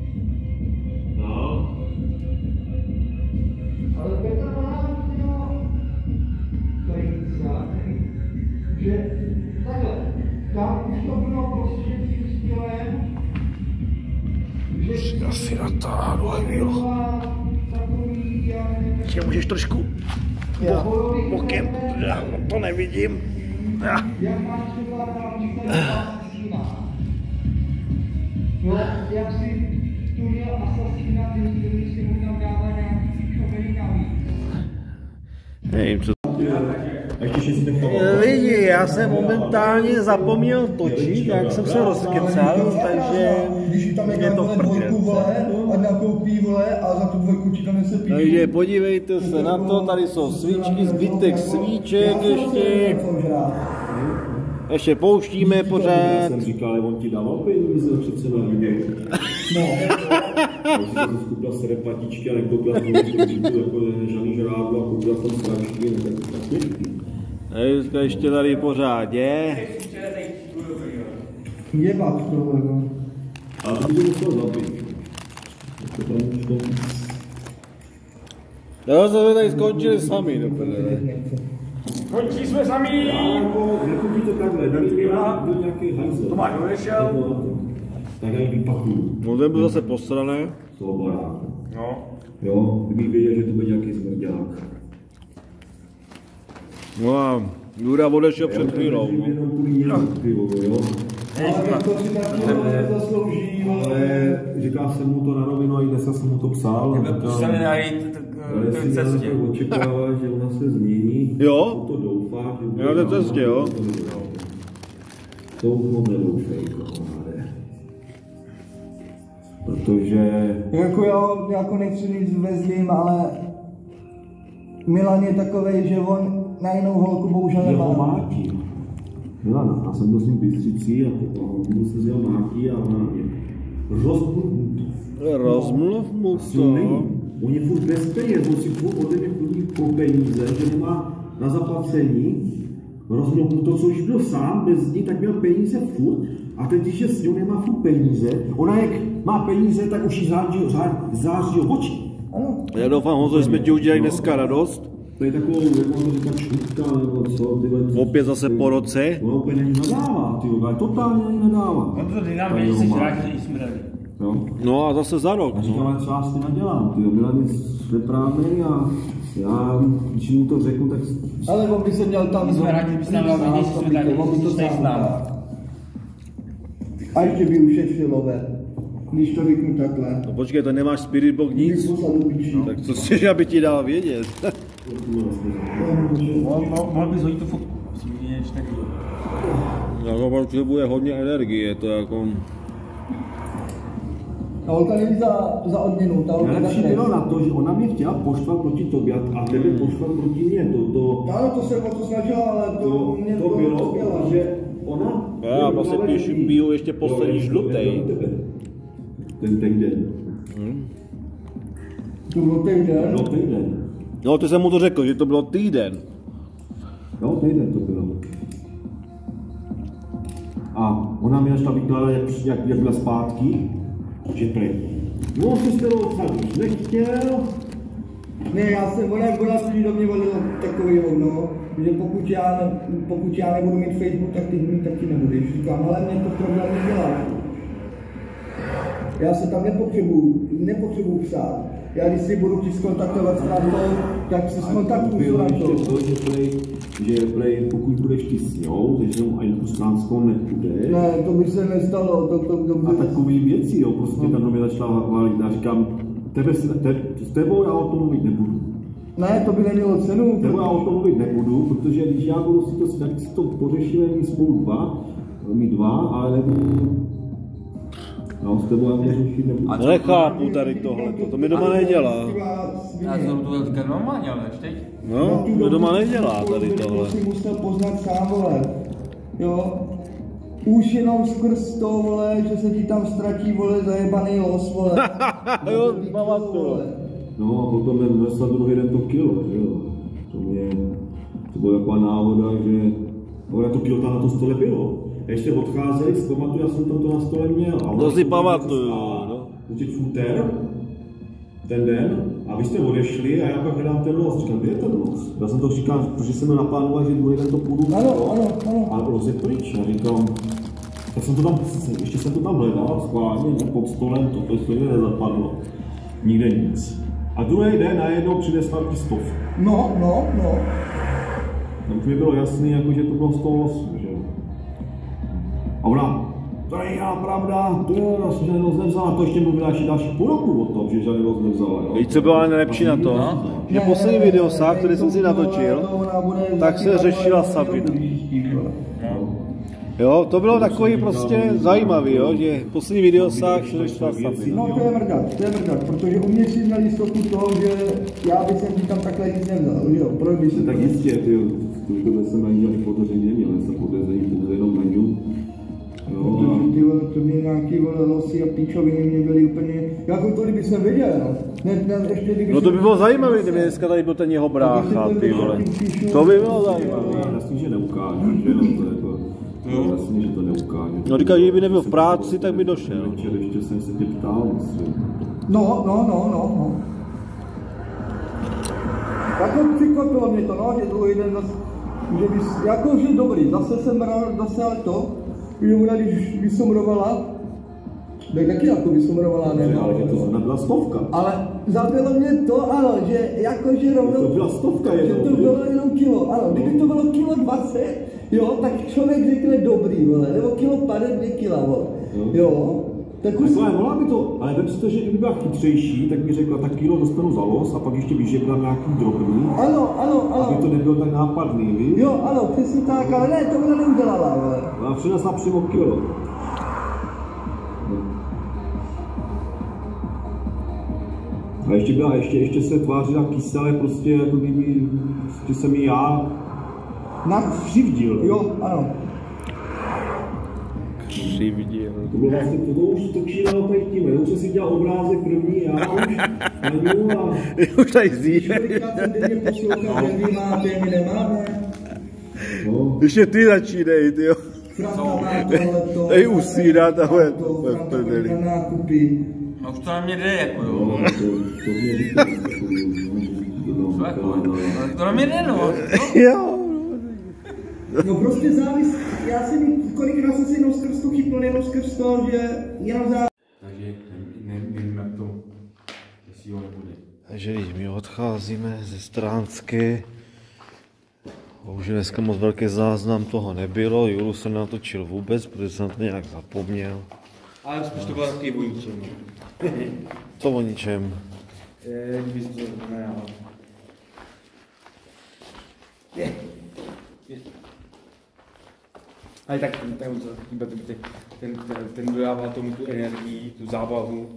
Že takhle, tam už to bylo prostě tím stylem, že Asi natáhnu, chvíli. Ještě můžeš trošku bokem, já to nevidím. jak máš třeba například Assassina. No, jak si tu měl Assassina, který si mu tam dával nějaký šovery navíc. Nevím, co... A ještě šest dnech. Lidi, já jsem momentálně zapomněl točit, jak jsem se rozkecal, takže Když tam je to v dvojku, vole, a nakoupí, vole, a za tu dvojku ti tam nese píšu. Takže podívejte se na to, tady jsou svíčky, zbytek svíček ještě. Ještě pouštíme pořád. Jsem říkal, ale on ti dával peníze přece na video. No. Takže jsem skupila staré patičky a nekoupila jsem jako žádný žrádlo a koupila jsem stračky, no tak to tak těžký. Dneska ještě tady pořád je. Jebat tohle, no. A to by musel zabít. To tam už to... Jo, jsme tady skončili sami, do prdele. Končí jsme sami! Jako, nekoupí to takhle, dali mi do nějaký hajzl. Tomáš odešel. Tak já jim vypakuju. No ten byl zase posraný. Z toho baráku. No. Jo, kdybych věděl, že to bude nějaký smrďák. No a Jura odešel před chvílou. No. Jenom kvůli němu pivo, jo. Ale to si taky zaslouží, Ale říkal jsem mu to na rovinu a i dneska jsem mu to psal. Ty byl pustený najít Ale k si cestě. očekává, že ona se změní. Jo? To doufá, že bude... Jo, to je cestě, jo. To už moc nedoufej, kamaráde. Protože... jako já jako nechci nic ve zlým, ale Milan je takovej, že on na jinou holku bohužel Jeho nemá. Máti. Milana, já jsem byl s ním v Bystřicí a potom se zjel Máti a ona mě rozmluv mu to. Rozmluv mu Asi to. on není. On je furt bez peněz, on si furt ode mě chodí pro peníze, že nemá na zaplacení rozhodl to, co už byl sám, bez ní, tak měl peníze furt. A teď, když je s ňou, nemá furt peníze. Ona jak má peníze, tak už jí září, září oči. Já doufám, Honzo, že jsme ti udělali dneska radost. To je takovou, jak mám to říkat, šutka, nebo co, tyhle... Opět zase po roce. Ona úplně není nadává, ty ale totálně není nadává. On to dynám, že jsi rád, že jsme dali. No a zase za rok. A říkám, ale co já s tím nadělám, ty Milan je neprávnej a já, když mu to řeknu, tak... Ale on by se měl tam... My jsme rádi, kdyby se nám vidět, že jsme dali, že jste s námi. A ještě by ušetřil lové, když to řeknu takhle. No počkej, to nemáš Spirit Box nic? Tak co chceš, aby ti dal vědět? Mohl bys hodit tu fotku, musím vidět, že taky. No to potřebuje hodně energie, to jako... Ta holka není za, za odměnu, ta holka Nejlepší bylo na to, že ona mě chtěla poštvat proti tobě a tebe poštvat proti mě. To, to, ano, to se o to snažila, ale to, to, mě to bylo, že ona... Já vlastně píšu, piju ještě poslední žlutej. Ten ten den. Hmm. To bylo týden. No týden. No, to jsem mu to řekl, že to bylo týden. No, týden to bylo. A ona mi začala vykládat, jak, jak, jak byla zpátky, že prej. No, si s tebou už nechtěl. Ne, já jsem, ona, ona si do mě volila takový hovno, že pokud já, ne, pokud já nebudu mít Facebook, tak ty mít taky nebudeš. Říkám, ale mě to problém nedělá. Já se tam nepotřebuju, nepotřebuju psát. Já když si budu ti skontaktovat s Frantou, tak se skontaktuju s Frantou. Ještě to, že play, že play, pokud budeš ty s ňou, že jenom ani Kuslánskou nepůjde. Ne, to by se nestalo. To, to, to, to, a takový věci, jo, prostě no. Tam do mě začala válit a říkám, tebe, te, s tebou já o tom mluvit nebudu. Ne, to by nemělo cenu. Tebou já o tom mluvit nebudu, protože když já budu si to, tak si to pořešíme my spolu dva, my dva, ale nebudu. No, s tebou já budu řešit nebudu. Nechápu tady tohle, to mi doma nedělá. Já jsem to teďka normálně, ale teď. No, mi doma nedělá tady tohle. To si musel poznat sám, vole. Jo. Už jenom skrz to, vole, že se ti tam ztratí, vole, zajebaný los, vole. Jo, pamatuju. No a potom jsem nesla druhý den to kilo, že jo. To mě, to byla taková náhoda, že ona to kilo tam na to stole bylo. Ještě odcházeli, z pamatuju, já jsem tam to na stole měl. A to si pamatuju, no. Teď futer, ten den, a vy jste odešli a já pak hledám ten los. Říkám, kde je ten los? Já jsem to říkal, protože jsem měl naplánoval, že druhý den to půjdu. Ano, ano, ano. Ale los je pryč. A říkám, tak jsem to tam, ještě jsem to tam hledal, schválně, pod stolem, to prostě nikde nezapadlo. Nikde nic. A druhý den najednou přinesla ti stov. No, no, no. Tam už mi bylo jasný, jako, že to bylo z toho losu, že jo. A ona, to není pravda, to jo, já jsem žádný los nevzala, to ještě mluvila ještě další půl roku o tom, že žádný los nevzala, jo. Víš, co bylo ale nejlepší na to? No? Že poslední videosák, který jsem si natočil, tak se řešila Sabina. Jo, to bylo takový prostě zajímavý, jo, že poslední videosák se řešila Sabina. No to je mrdat, to je mrdat, protože u mě si měl jistotu toho, že já bych jsem ti tam takhle nic nevzal, jo, proč by se tak jistě, ty jo, tohle jsem ani žádný podezření neměl, já jsem podezření pouze jenom na ňu. Protože ty vole, to mě nějaký vole losy a píčoviny mě byly úplně, jako to kdyby jsem viděl, no. Ne, ne, ještě kdyby no to by bylo zajímavé, kdyby dneska tady byl ten jeho brácha, ty vole. To by bylo zajímavé. Jasně, že neukážu, že jenom to jako, jasně, že to neukážu. No říkal, že kdyby nebyl v práci, tak by došel. Večer ještě jsem se tě ptal, myslím. No, no, no, no, no. Jako překvapilo mě to, no, že druhý den zase, že bys, jakože dobrý, zase jsem rád, zase ale to, že ona když vysomrovala, tak taky jako vysomrovala, ne? Ale že to zrovna byla stovka. Ale zabilo mě to, ano, že jakože rovnou, to byla stovka jenom, že to bylo jenom kilo, ano, kdyby to bylo kilo dvacet, jo, tak člověk řekne dobrý, vole, nebo kilo padesát dvě kila, vole, jo. Tak už... Ale mohla by to, ale vem si to, že kdyby byla chytřejší, tak by řekla, tak kilo dostanu za los a pak ještě vyžebla nějaký drobný. Ano, ano, ano. Aby to nebylo tak nápadný, víš? Jo, ano, přesně tak, ale ne, to ona neudělala, vole. A přinesla přímo kilo. A ještě byla, ještě, ještě se tvářila kyselé, prostě jako kdyby, prostě jsem ji já Na... křivdil. Jo, ano. Křivdil. To bylo vlastně, to, to už točilo tady tím, já už jsem si dělal obrázek první, já už naňu a... Už tady zjíš. Čolikrát jsem denně poslouchal, že vy máte, my nemáme. Ještě ty začínej, ty jo. Franka má tohleto. Dej usínat a bude to Franka prdeli. na nákupy. No už to na mě jde, jako jo. No, to, to mě říká, To jako, ale to na mě jde, no. Jo. No prostě závis, já jsem kolikrát jsem si jenom skrz to chytnul, jenom skrz to, že jenom závis. Takže nevím, jak to, jestli ho nebude. Takže my odcházíme ze Stránské. Bohužel dneska moc velký záznam toho nebylo, Julu jsem natočil vůbec, protože jsem to nějak zapomněl. Ale spíš to bylo takový o ničem. Co o ničem? Kdyby jsi to nenahal. Ale tak ten, ten, ten, ten, ten dodává tomu tu energii, tu zábavu.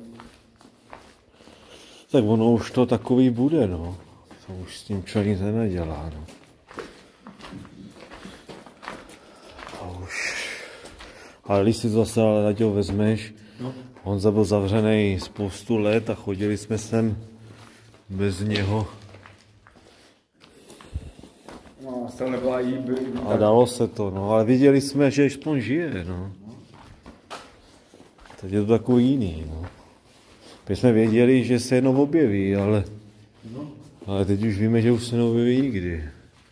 Tak ono už to takový bude, no. To už s tím člověk nic nedělá, no. A už... Ale když si to zase Raďo vezmeš, No. Honza byl zavřený spoustu let a chodili jsme sem bez něho. No, stále nebyla jí by... A dalo se to, no. Ale viděli jsme, že aspoň žije, no. Teď je to takový jiný, no. My jsme věděli, že se jenom objeví, ale... No. Ale teď už víme, že už se neobjeví nikdy.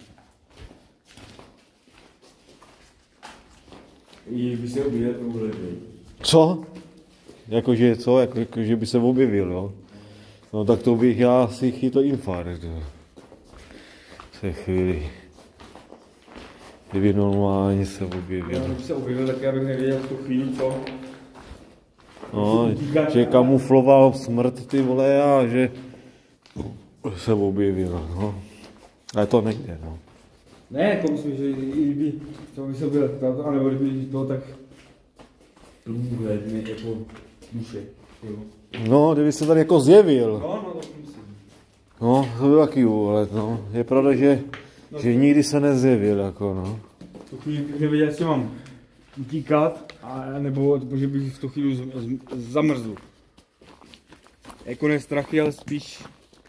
Jí by se objevil, to bude Co? Jakože co? Jako, jako, že by se objevil, jo? No tak to bych já si chytil infarkt. V té chvíli. Kdyby normálně se objevil. Kdyby se objevil, tak já bych nevěděl v tu chvíli, co. No, že kamufloval smrt, ty vole, a že se objevil, no. Ale to nejde, no. Ne, jako myslím, že kdyby to by se objevil, anebo kdyby to tak průhledně jako duše, jo. No, kdyby se tady jako zjevil. No, no, to myslím. No, to byl taky úlet, no. Je pravda, že, že nikdy se nezjevil, jako, no. V tu chvíli bych nevěděl, jestli mám utíkat, a nebo že bych v tu chvíli z, z, zamrzl. Jako ne strachy, ale spíš...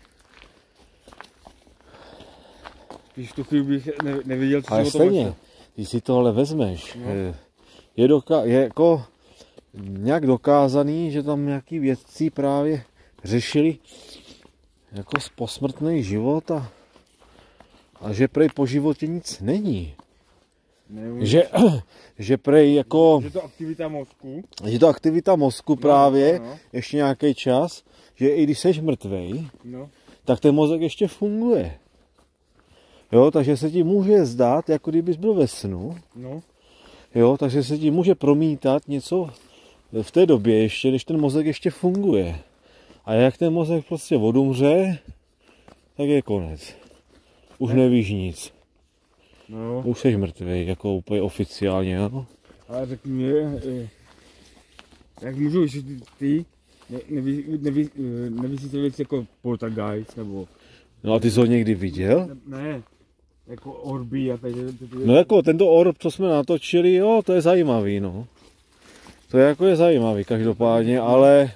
Spíš v tu chvíli bych ne, nevěděl, co Ale si o tom stejně, myslím. když si tohle vezmeš, No. je, je, doka- je jako nějak dokázaný, že tam nějaký vědci právě řešili jako posmrtný život a, a že prej po životě nic není. Nevím, Že, že prej jako, že to aktivita mozku. je to aktivita mozku právě, no, no. ještě nějaký čas, že i když seš mrtvej, No. tak ten mozek ještě funguje. Jo, takže se ti může zdát, jako kdybys byl ve snu, No. jo, takže se ti může promítat něco v té době ještě, když ten mozek ještě funguje. A jak ten mozek prostě odumře, tak je konec. Už ne. Nevíš nic. No. Už jsi mrtvý, jako úplně oficiálně, jo. Ale řekni mi, eh, jak můžu vysvětlit ty, ne, nevy, nevy, eh, nevysvětlit věci jako poltergeist, nebo... No a ty jsi ho někdy viděl? Ne, jako orby a tady... No jako tento orb, co jsme natočili, jo, to je zajímavý, no. To je jako je zajímavý každopádně, ale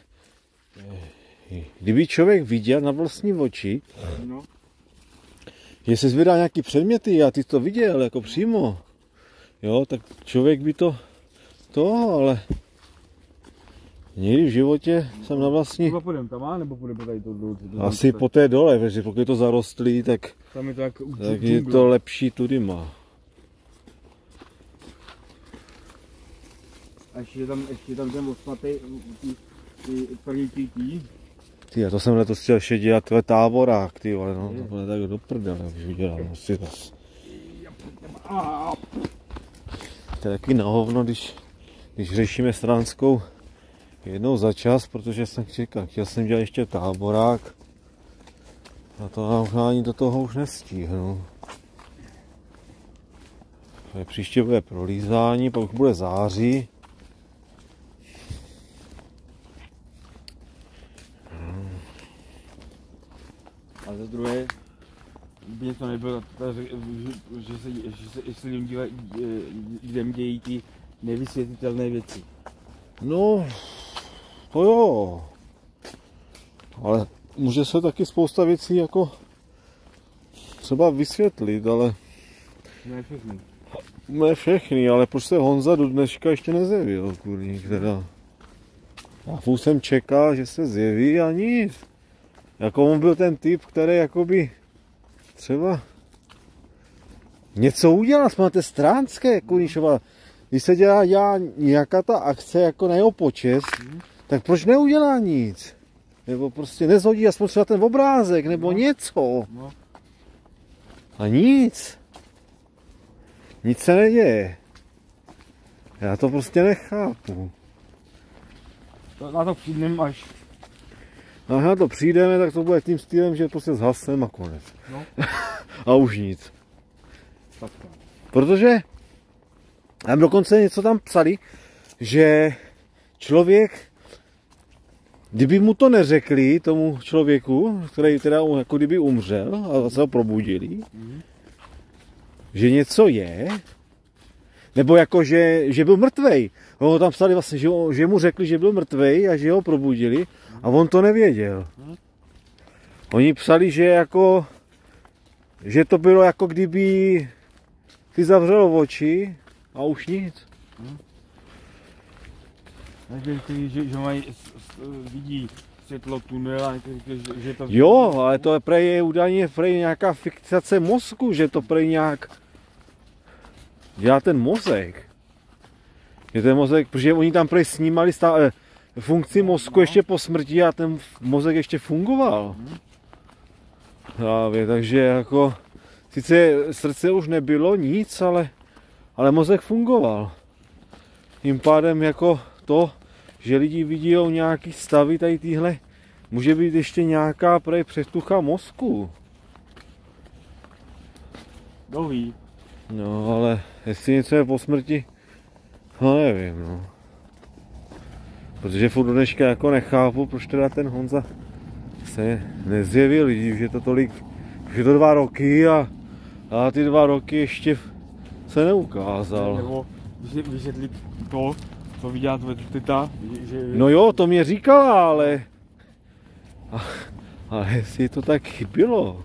kdyby člověk viděl na vlastní oči, No. že se zvedá nějaký předměty a ty to viděl jako přímo, jo, tak člověk by to, to, ale někdy v životě jsem na vlastní, Třeba půjdem tam, a, nebo půjdeme tady to dolů? asi po té dole, protože pokud je to zarostlý, tak, Tam je to jak tak je to lepší tudy má. A ještě je tam, ještě je tam ten osmatý, ty, ty první ty tý. Ty, a to jsem letos chtěl ještě dělat tvé táborák, ty vole, no, to bude tak do prdele, když udělám, asi zas. To je taky na hovno, když, když řešíme Stranskou jednou za čas, protože jsem čekal, chtěl jsem dělat ještě táborák a to já ani do toho už nestihnu. Příště bude prolízání, pak bude září. A za druhé, by to nebylo, že se, že se, že se lidem, lidem dějí ty nevysvětlitelné věci. No, to jo. Ale může se taky spousta věcí jako třeba vysvětlit, ale Ne všechny. Ne všechny, ale proč se Honza do dneška ještě nezjevil, kurník teda. Já furt jsem čekal, že se zjeví a nic. Jako on byl ten typ, který jakoby třeba něco udělal, jsme na té stránské, kurníšova. Když se dělá, dělá nějaká ta akce jako na jeho počest, hmm. tak proč neudělá nic? Nebo prostě nezhodí aspoň třeba ten obrázek, nebo no. něco. No. A nic. Nic se neděje. Já to prostě nechápu. To, na to přijdeme až. A na to přijdeme, tak to bude tím stylem, že prostě zhasnem a konec. No. A už nic. Tatka. Protože tam dokonce něco tam psali, že člověk, kdyby mu to neřekli, tomu člověku, který teda jako kdyby umřel a se ho probudili, mm. že něco je, nebo jako, že, že byl mrtvej. Ono tam psali vlastně, že, že mu řekli, že byl mrtvej a že ho probudili a on to nevěděl. Mm. Oni psali, že jako, že to bylo jako kdyby ty zavřel oči a už nic. Mm. Někteří, že, že mají, vidí světlo tunela, že, že to... Jo, ale to je prej je údajně prej nějaká fixace mozku, že to prej nějak dělá ten mozek. Je ten mozek, protože oni tam prej snímali stále funkci mozku no. ještě po smrti a ten mozek ještě fungoval. Hmm. Právě, takže jako, sice srdce už nebylo nic, ale, ale mozek fungoval. Tím pádem jako to, že lidi vidí nějaký stavy tady týhle, může být ještě nějaká prej přestucha mozku. Kdo ví? No ale jestli něco je po smrti, no nevím no. Protože furt do dneška jako nechápu, proč teda ten Honza se nezjevil, lidi, že to tolik, že to dva roky a, a ty dva roky ještě se neukázal. Nebo vysvětlit to, co viděla tvoje teta, že... No jo, to mě říkala, ale... Ale jestli to tak chybilo.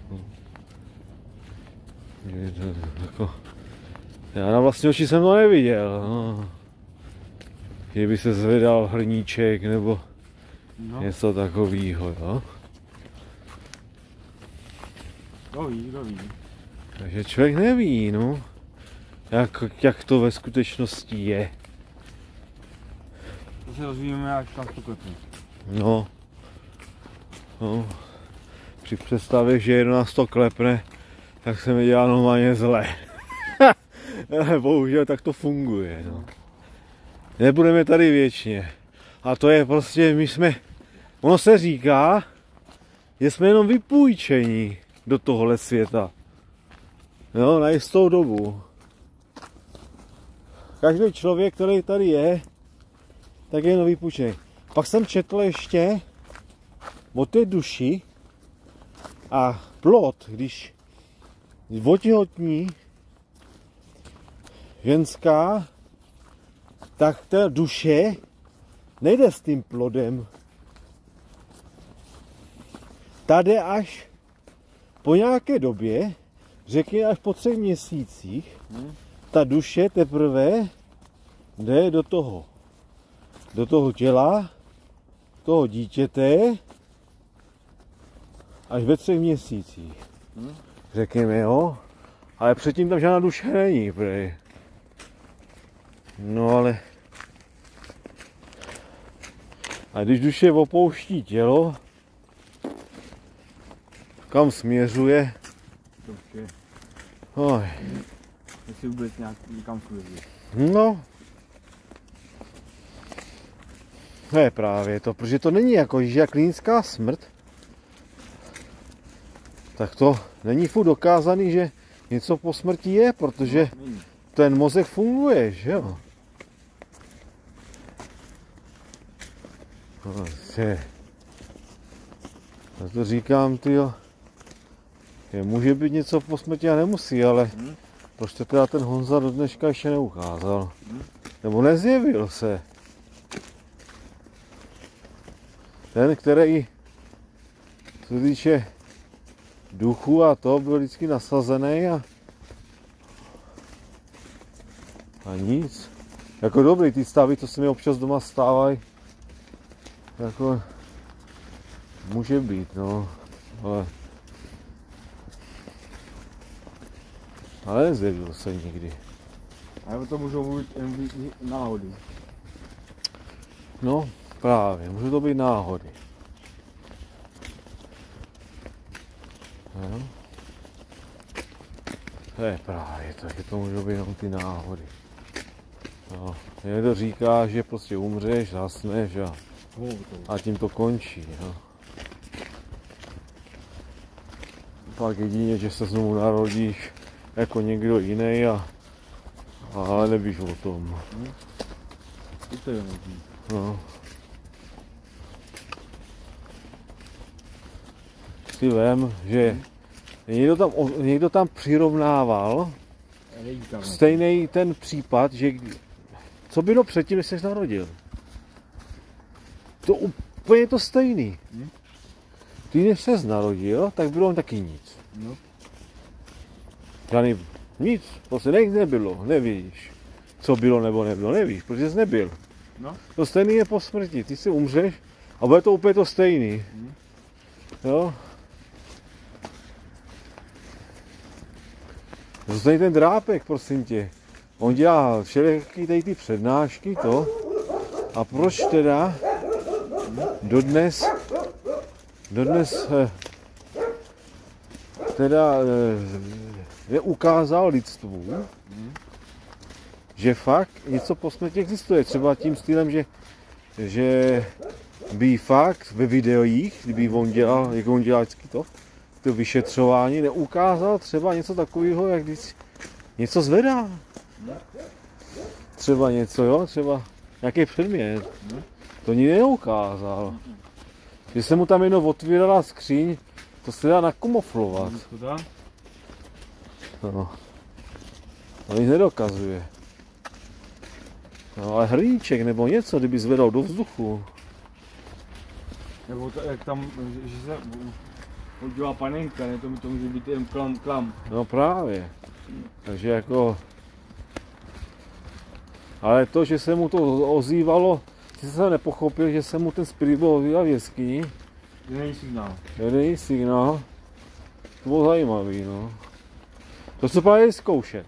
Jako, já na vlastní oči jsem to neviděl. No. Kdyby se zvedal hrníček nebo no. něco takového, jo. Kdo ví, kdo ví. Takže člověk neví, no. Jak, jak to ve skutečnosti je. To se dozvíme, až tam to klepne. No. no. Při představě, že jedno nás to klepne, tak se mi dělá normálně zle. Bohužel tak to funguje. No. Nebudeme tady věčně. A to je prostě, my jsme, ono se říká, že jsme jenom vypůjčení do tohohle světa. Jo, na jistou dobu. Každý člověk, který tady je, tak je jenom vypůjčený. Pak jsem četl ještě o té duši a plod, když otěhotní ženská, tak ta duše nejde s tím plodem. Ta jde až po nějaké době, řekněme až po třech měsících, hmm. ta duše teprve jde do toho, do toho těla, toho dítěte, až ve třech měsících. Hmm. Řekněme, jo, ale předtím tam žádná duše není, prej. No ale... A když duše opouští tělo, kam směřuje? Dobře. Oj. Jestli vůbec nějak někam směřuje. No. To je právě to, protože to není jako, že klinická smrt, tak to není furt dokázaný, že něco po smrti je, protože no, ten mozek funguje, že jo? Prostě. Já to říkám, tyjo, že může být něco po smrti a nemusí, ale hmm. proč to teda ten Honza do dneška ještě neukázal? Hmm. Nebo nezjevil se? Ten, který co se týče duchu a to byl vždycky nasazený a A nic. Jako dobrý, ty stavy, co se mi občas doma stávají, jako může být, no, ale ale nezjevil se nikdy. A to můžou mluvit jen náhody. No, právě, může to být náhody. No. To je právě to, že to můžou být jenom ty náhody. No, někdo říká, že prostě umřeš, zasneš a, a tím to končí. No. Pak jedině, že se znovu narodíš jako někdo jiný, a, ale nevíš o tom. Hmm. To je možný. No. Si vem, že někdo tam, někdo tam přirovnával stejný ten případ, že co bylo předtím, než jsi narodil. To úplně to stejný. Ty, než jsi narodil, tak bylo taky nic. No. Žádný, nic, prostě nic nebylo, nevíš, co bylo nebo nebylo, nevíš, protože jsi nebyl. No. To stejný je po smrti, ty si umřeš a bude to úplně to stejný. Hmm. Jo? Zostaň ten Drápek, prosím tě. On dělá všelijaký tady ty přednášky, to. A proč teda dodnes, dodnes teda neukázal lidstvu, že fakt něco po smrti existuje. Třeba tím stylem, že, že by fakt ve videích, kdyby on dělal, jak on dělal vždycky to, to vyšetřování, neukázal třeba něco takového, jak když něco zvedá. Třeba něco, jo, třeba nějaký předmět. To nikdy neukázal. Že se mu tam jenom otvírala skříň, to se dá nakumoflovat. No. To nic nedokazuje. No ale hrníček nebo něco, kdyby zvedal do vzduchu. Nebo to, jak tam, že se udělá panenka, ne? To, to může být jen klam, klam. No právě. Takže jako... Ale to, že se mu to ozývalo, že se nepochopil, že se mu ten spirit ozýval v jeskyni. To není signál. To není signál. To bylo zajímavý, no. To se právě zkoušet.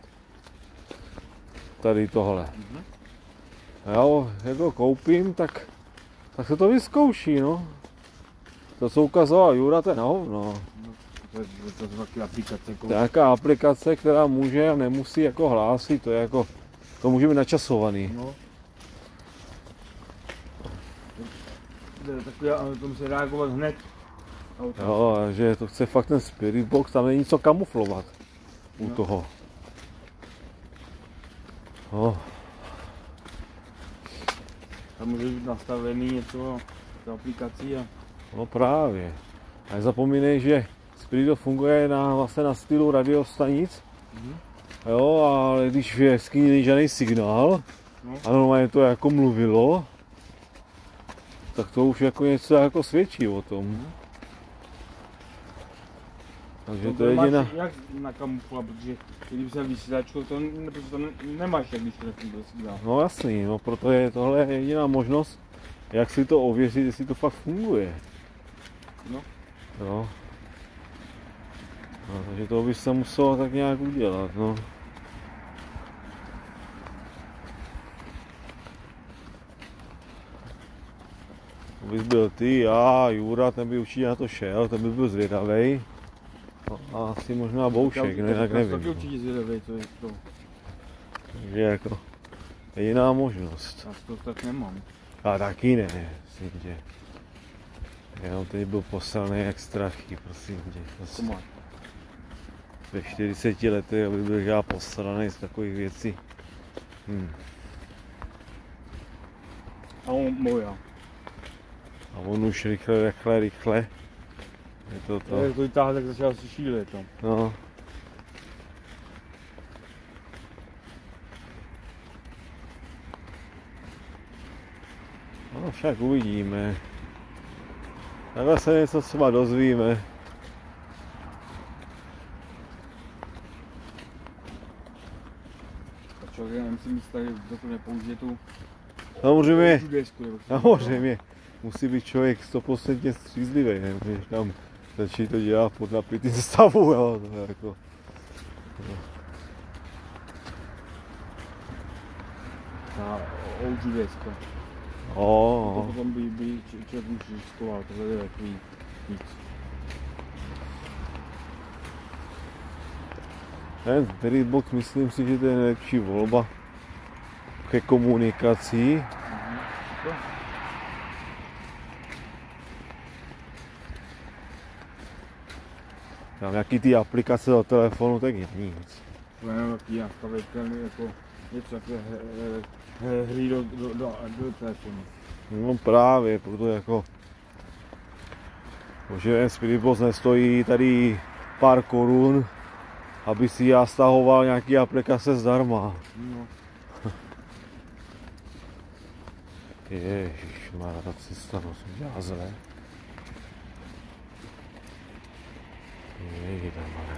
Tady tohle. Mm-hmm. Já jako koupím, tak, tak se to vyzkouší, no. To, co ukazoval Jura, to je na hovno. No, to je, to je taká aplikace. To je nějaká aplikace, která může a nemusí jako hlásit, to je jako, to může být načasovaný. No. To je taková, ale to musí reagovat hned. Jo, že to chce fakt ten spirit box, tam není co kamuflovat u no. toho. No. Tam může být nastavený něco do aplikací a... No právě. A nezapomínej, že Spirido funguje na, vlastně na stylu radiostanic. Mm-hmm. Jo, ale když v jeskyni není žádný signál, no. A normálně to jako mluvilo, tak to už jako něco jako svědčí o tom. Mm-hmm. Takže to, to je jediná... Jak nakamuflovat, protože když se vysílačkou, to, to nemáš jak vysílačkou do signál. No jasný, no proto je tohle jediná možnost, jak si to ověřit, jestli to fakt funguje. No. Jo. No, takže to by se muselo tak nějak udělat, no. To bys byl ty, já, Jura, ten by určitě na to šel, ten by byl zvědavej. No, a asi možná Boušek, no jinak nevím. Taky určitě zvědavej, co je to. Takže jako, jediná možnost. Já to tak nemám. A taky ne, prosím tě. Jenom teď byl poslaný jak strachy, prosím tě. To máš. Ve čtyřiceti letech, aby byl já posraný z takových věcí. Hmm. A on moja. A on už rychle, rychle, rychle. Je to to. Jak to vytáhl, tak začal si šílet tam. No. No však uvidíme. Takhle se něco třeba dozvíme. A člověk si myslel, že to nepoužije tu Samozřejmě, desku. samozřejmě, musí být člověk sto procent střízlivý, ne? Když tam začít to dělat pod napitým stavu, jo, to je jako... Ta ó gé deska. O, To potom by, by člověk už riskoval, tohle je takový nic. ten Spiritbox, myslím si, že to je nejlepší volba ke komunikaci. Tam nějaký ty aplikace do telefonu, tak je nic. To je takový nastavitelný jako něco jako hry do, do, do, do telefonu. No právě, proto jako... Protože ten Spiritbox nestojí tady pár korun, aby si já stahoval nějaký aplikace zdarma. No. Ježišmarja, ta cesta, to jsem dělal zle. Ježišmarja.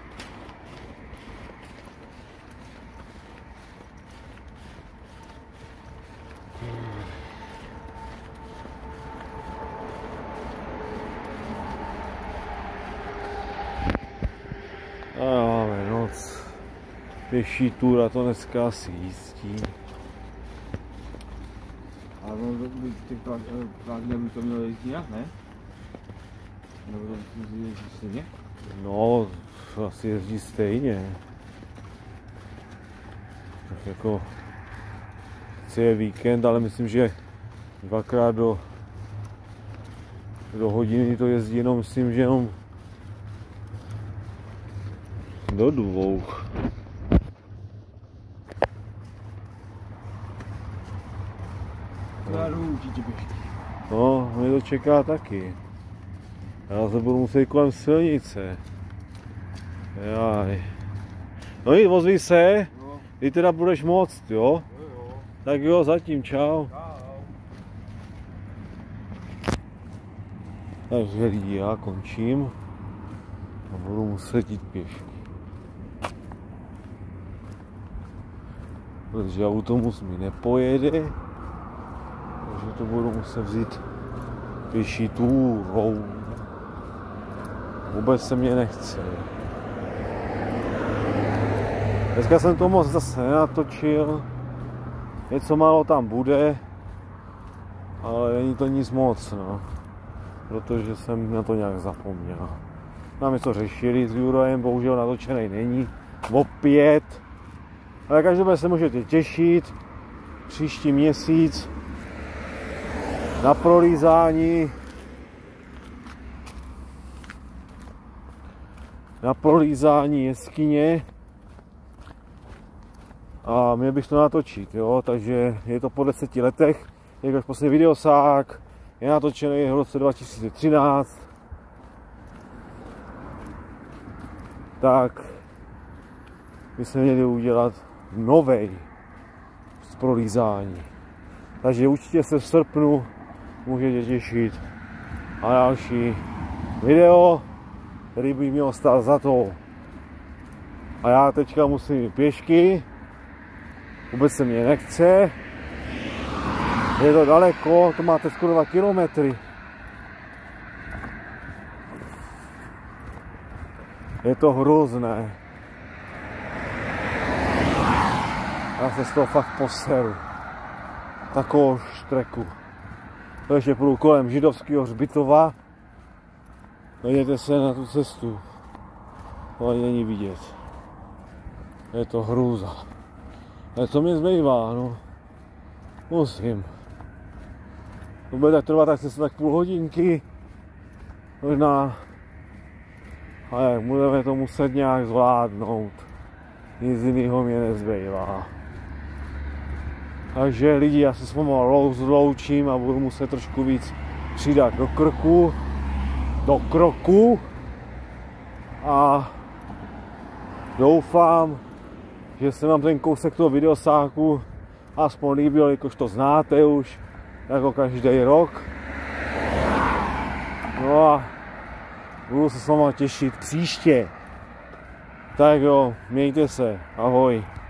A máme noc. Pěší túra to dneska asi jistí. Ale ono by těch plátně by to mělo jezdit nějak, ne? Nebo to musí jezdit stejně? No, asi jezdí stejně. Tak jako... Sice je víkend, ale myslím, že dvakrát do... do hodiny to jezdí jenom, myslím, že jenom... do dvou. Já jdu určitě běžky. No, mě to čeká taky. Já se budu muset kolem silnice. Jaj. No i ozví se, No. ty teda budeš moct, jo? Jo, jo. Tak jo, zatím, čau. Čau. Takže lidi, já končím a budu muset jít pěšky. Protože autobus mi nepojede, takže to budu muset vzít pěší túrou. Vůbec se mě nechce. Dneska jsem to moc zase nenatočil, něco málo tam bude, ale není to nic moc, no. Protože jsem na to nějak zapomněl. Nám něco řešili s Jurajem, bohužel natočený není, opět. Ale každopádně se můžete těšit příští měsíc na prolízání na prolízání jeskyně a měl bych to natočit, jo, takže je to po deseti letech, jakož poslední videosák je natočený v roce dva tisíce třináct, tak by se měli udělat novej z prolízání. Takže určitě se v srpnu můžete těšit a další video, který by měl stát za to. A já teďka musím jít pěšky, vůbec se mě nechce, je to daleko, to máte skoro dva kilometry. Je to hrozné. Já se z toho fakt poseru. Takovou štreku. Takže půjdu kolem židovského hřbitova. Dojděte se na tu cestu. To ani není vidět. Je to hrůza. Ale co mě zbývá, no. Musím. To bude tak trvat tak se tak půl hodinky. Možná. A jak budeme to muset nějak zvládnout. Nic jiného mě nezbývá. Takže lidi, já se s vámi rozloučím a budu muset trošku víc přidat do krku, do kroku a doufám, že se vám ten kousek toho videosáku aspoň líbil, jakož to znáte už, jako každý rok. No a budu se s vámi těšit příště. Tak jo, mějte se, ahoj.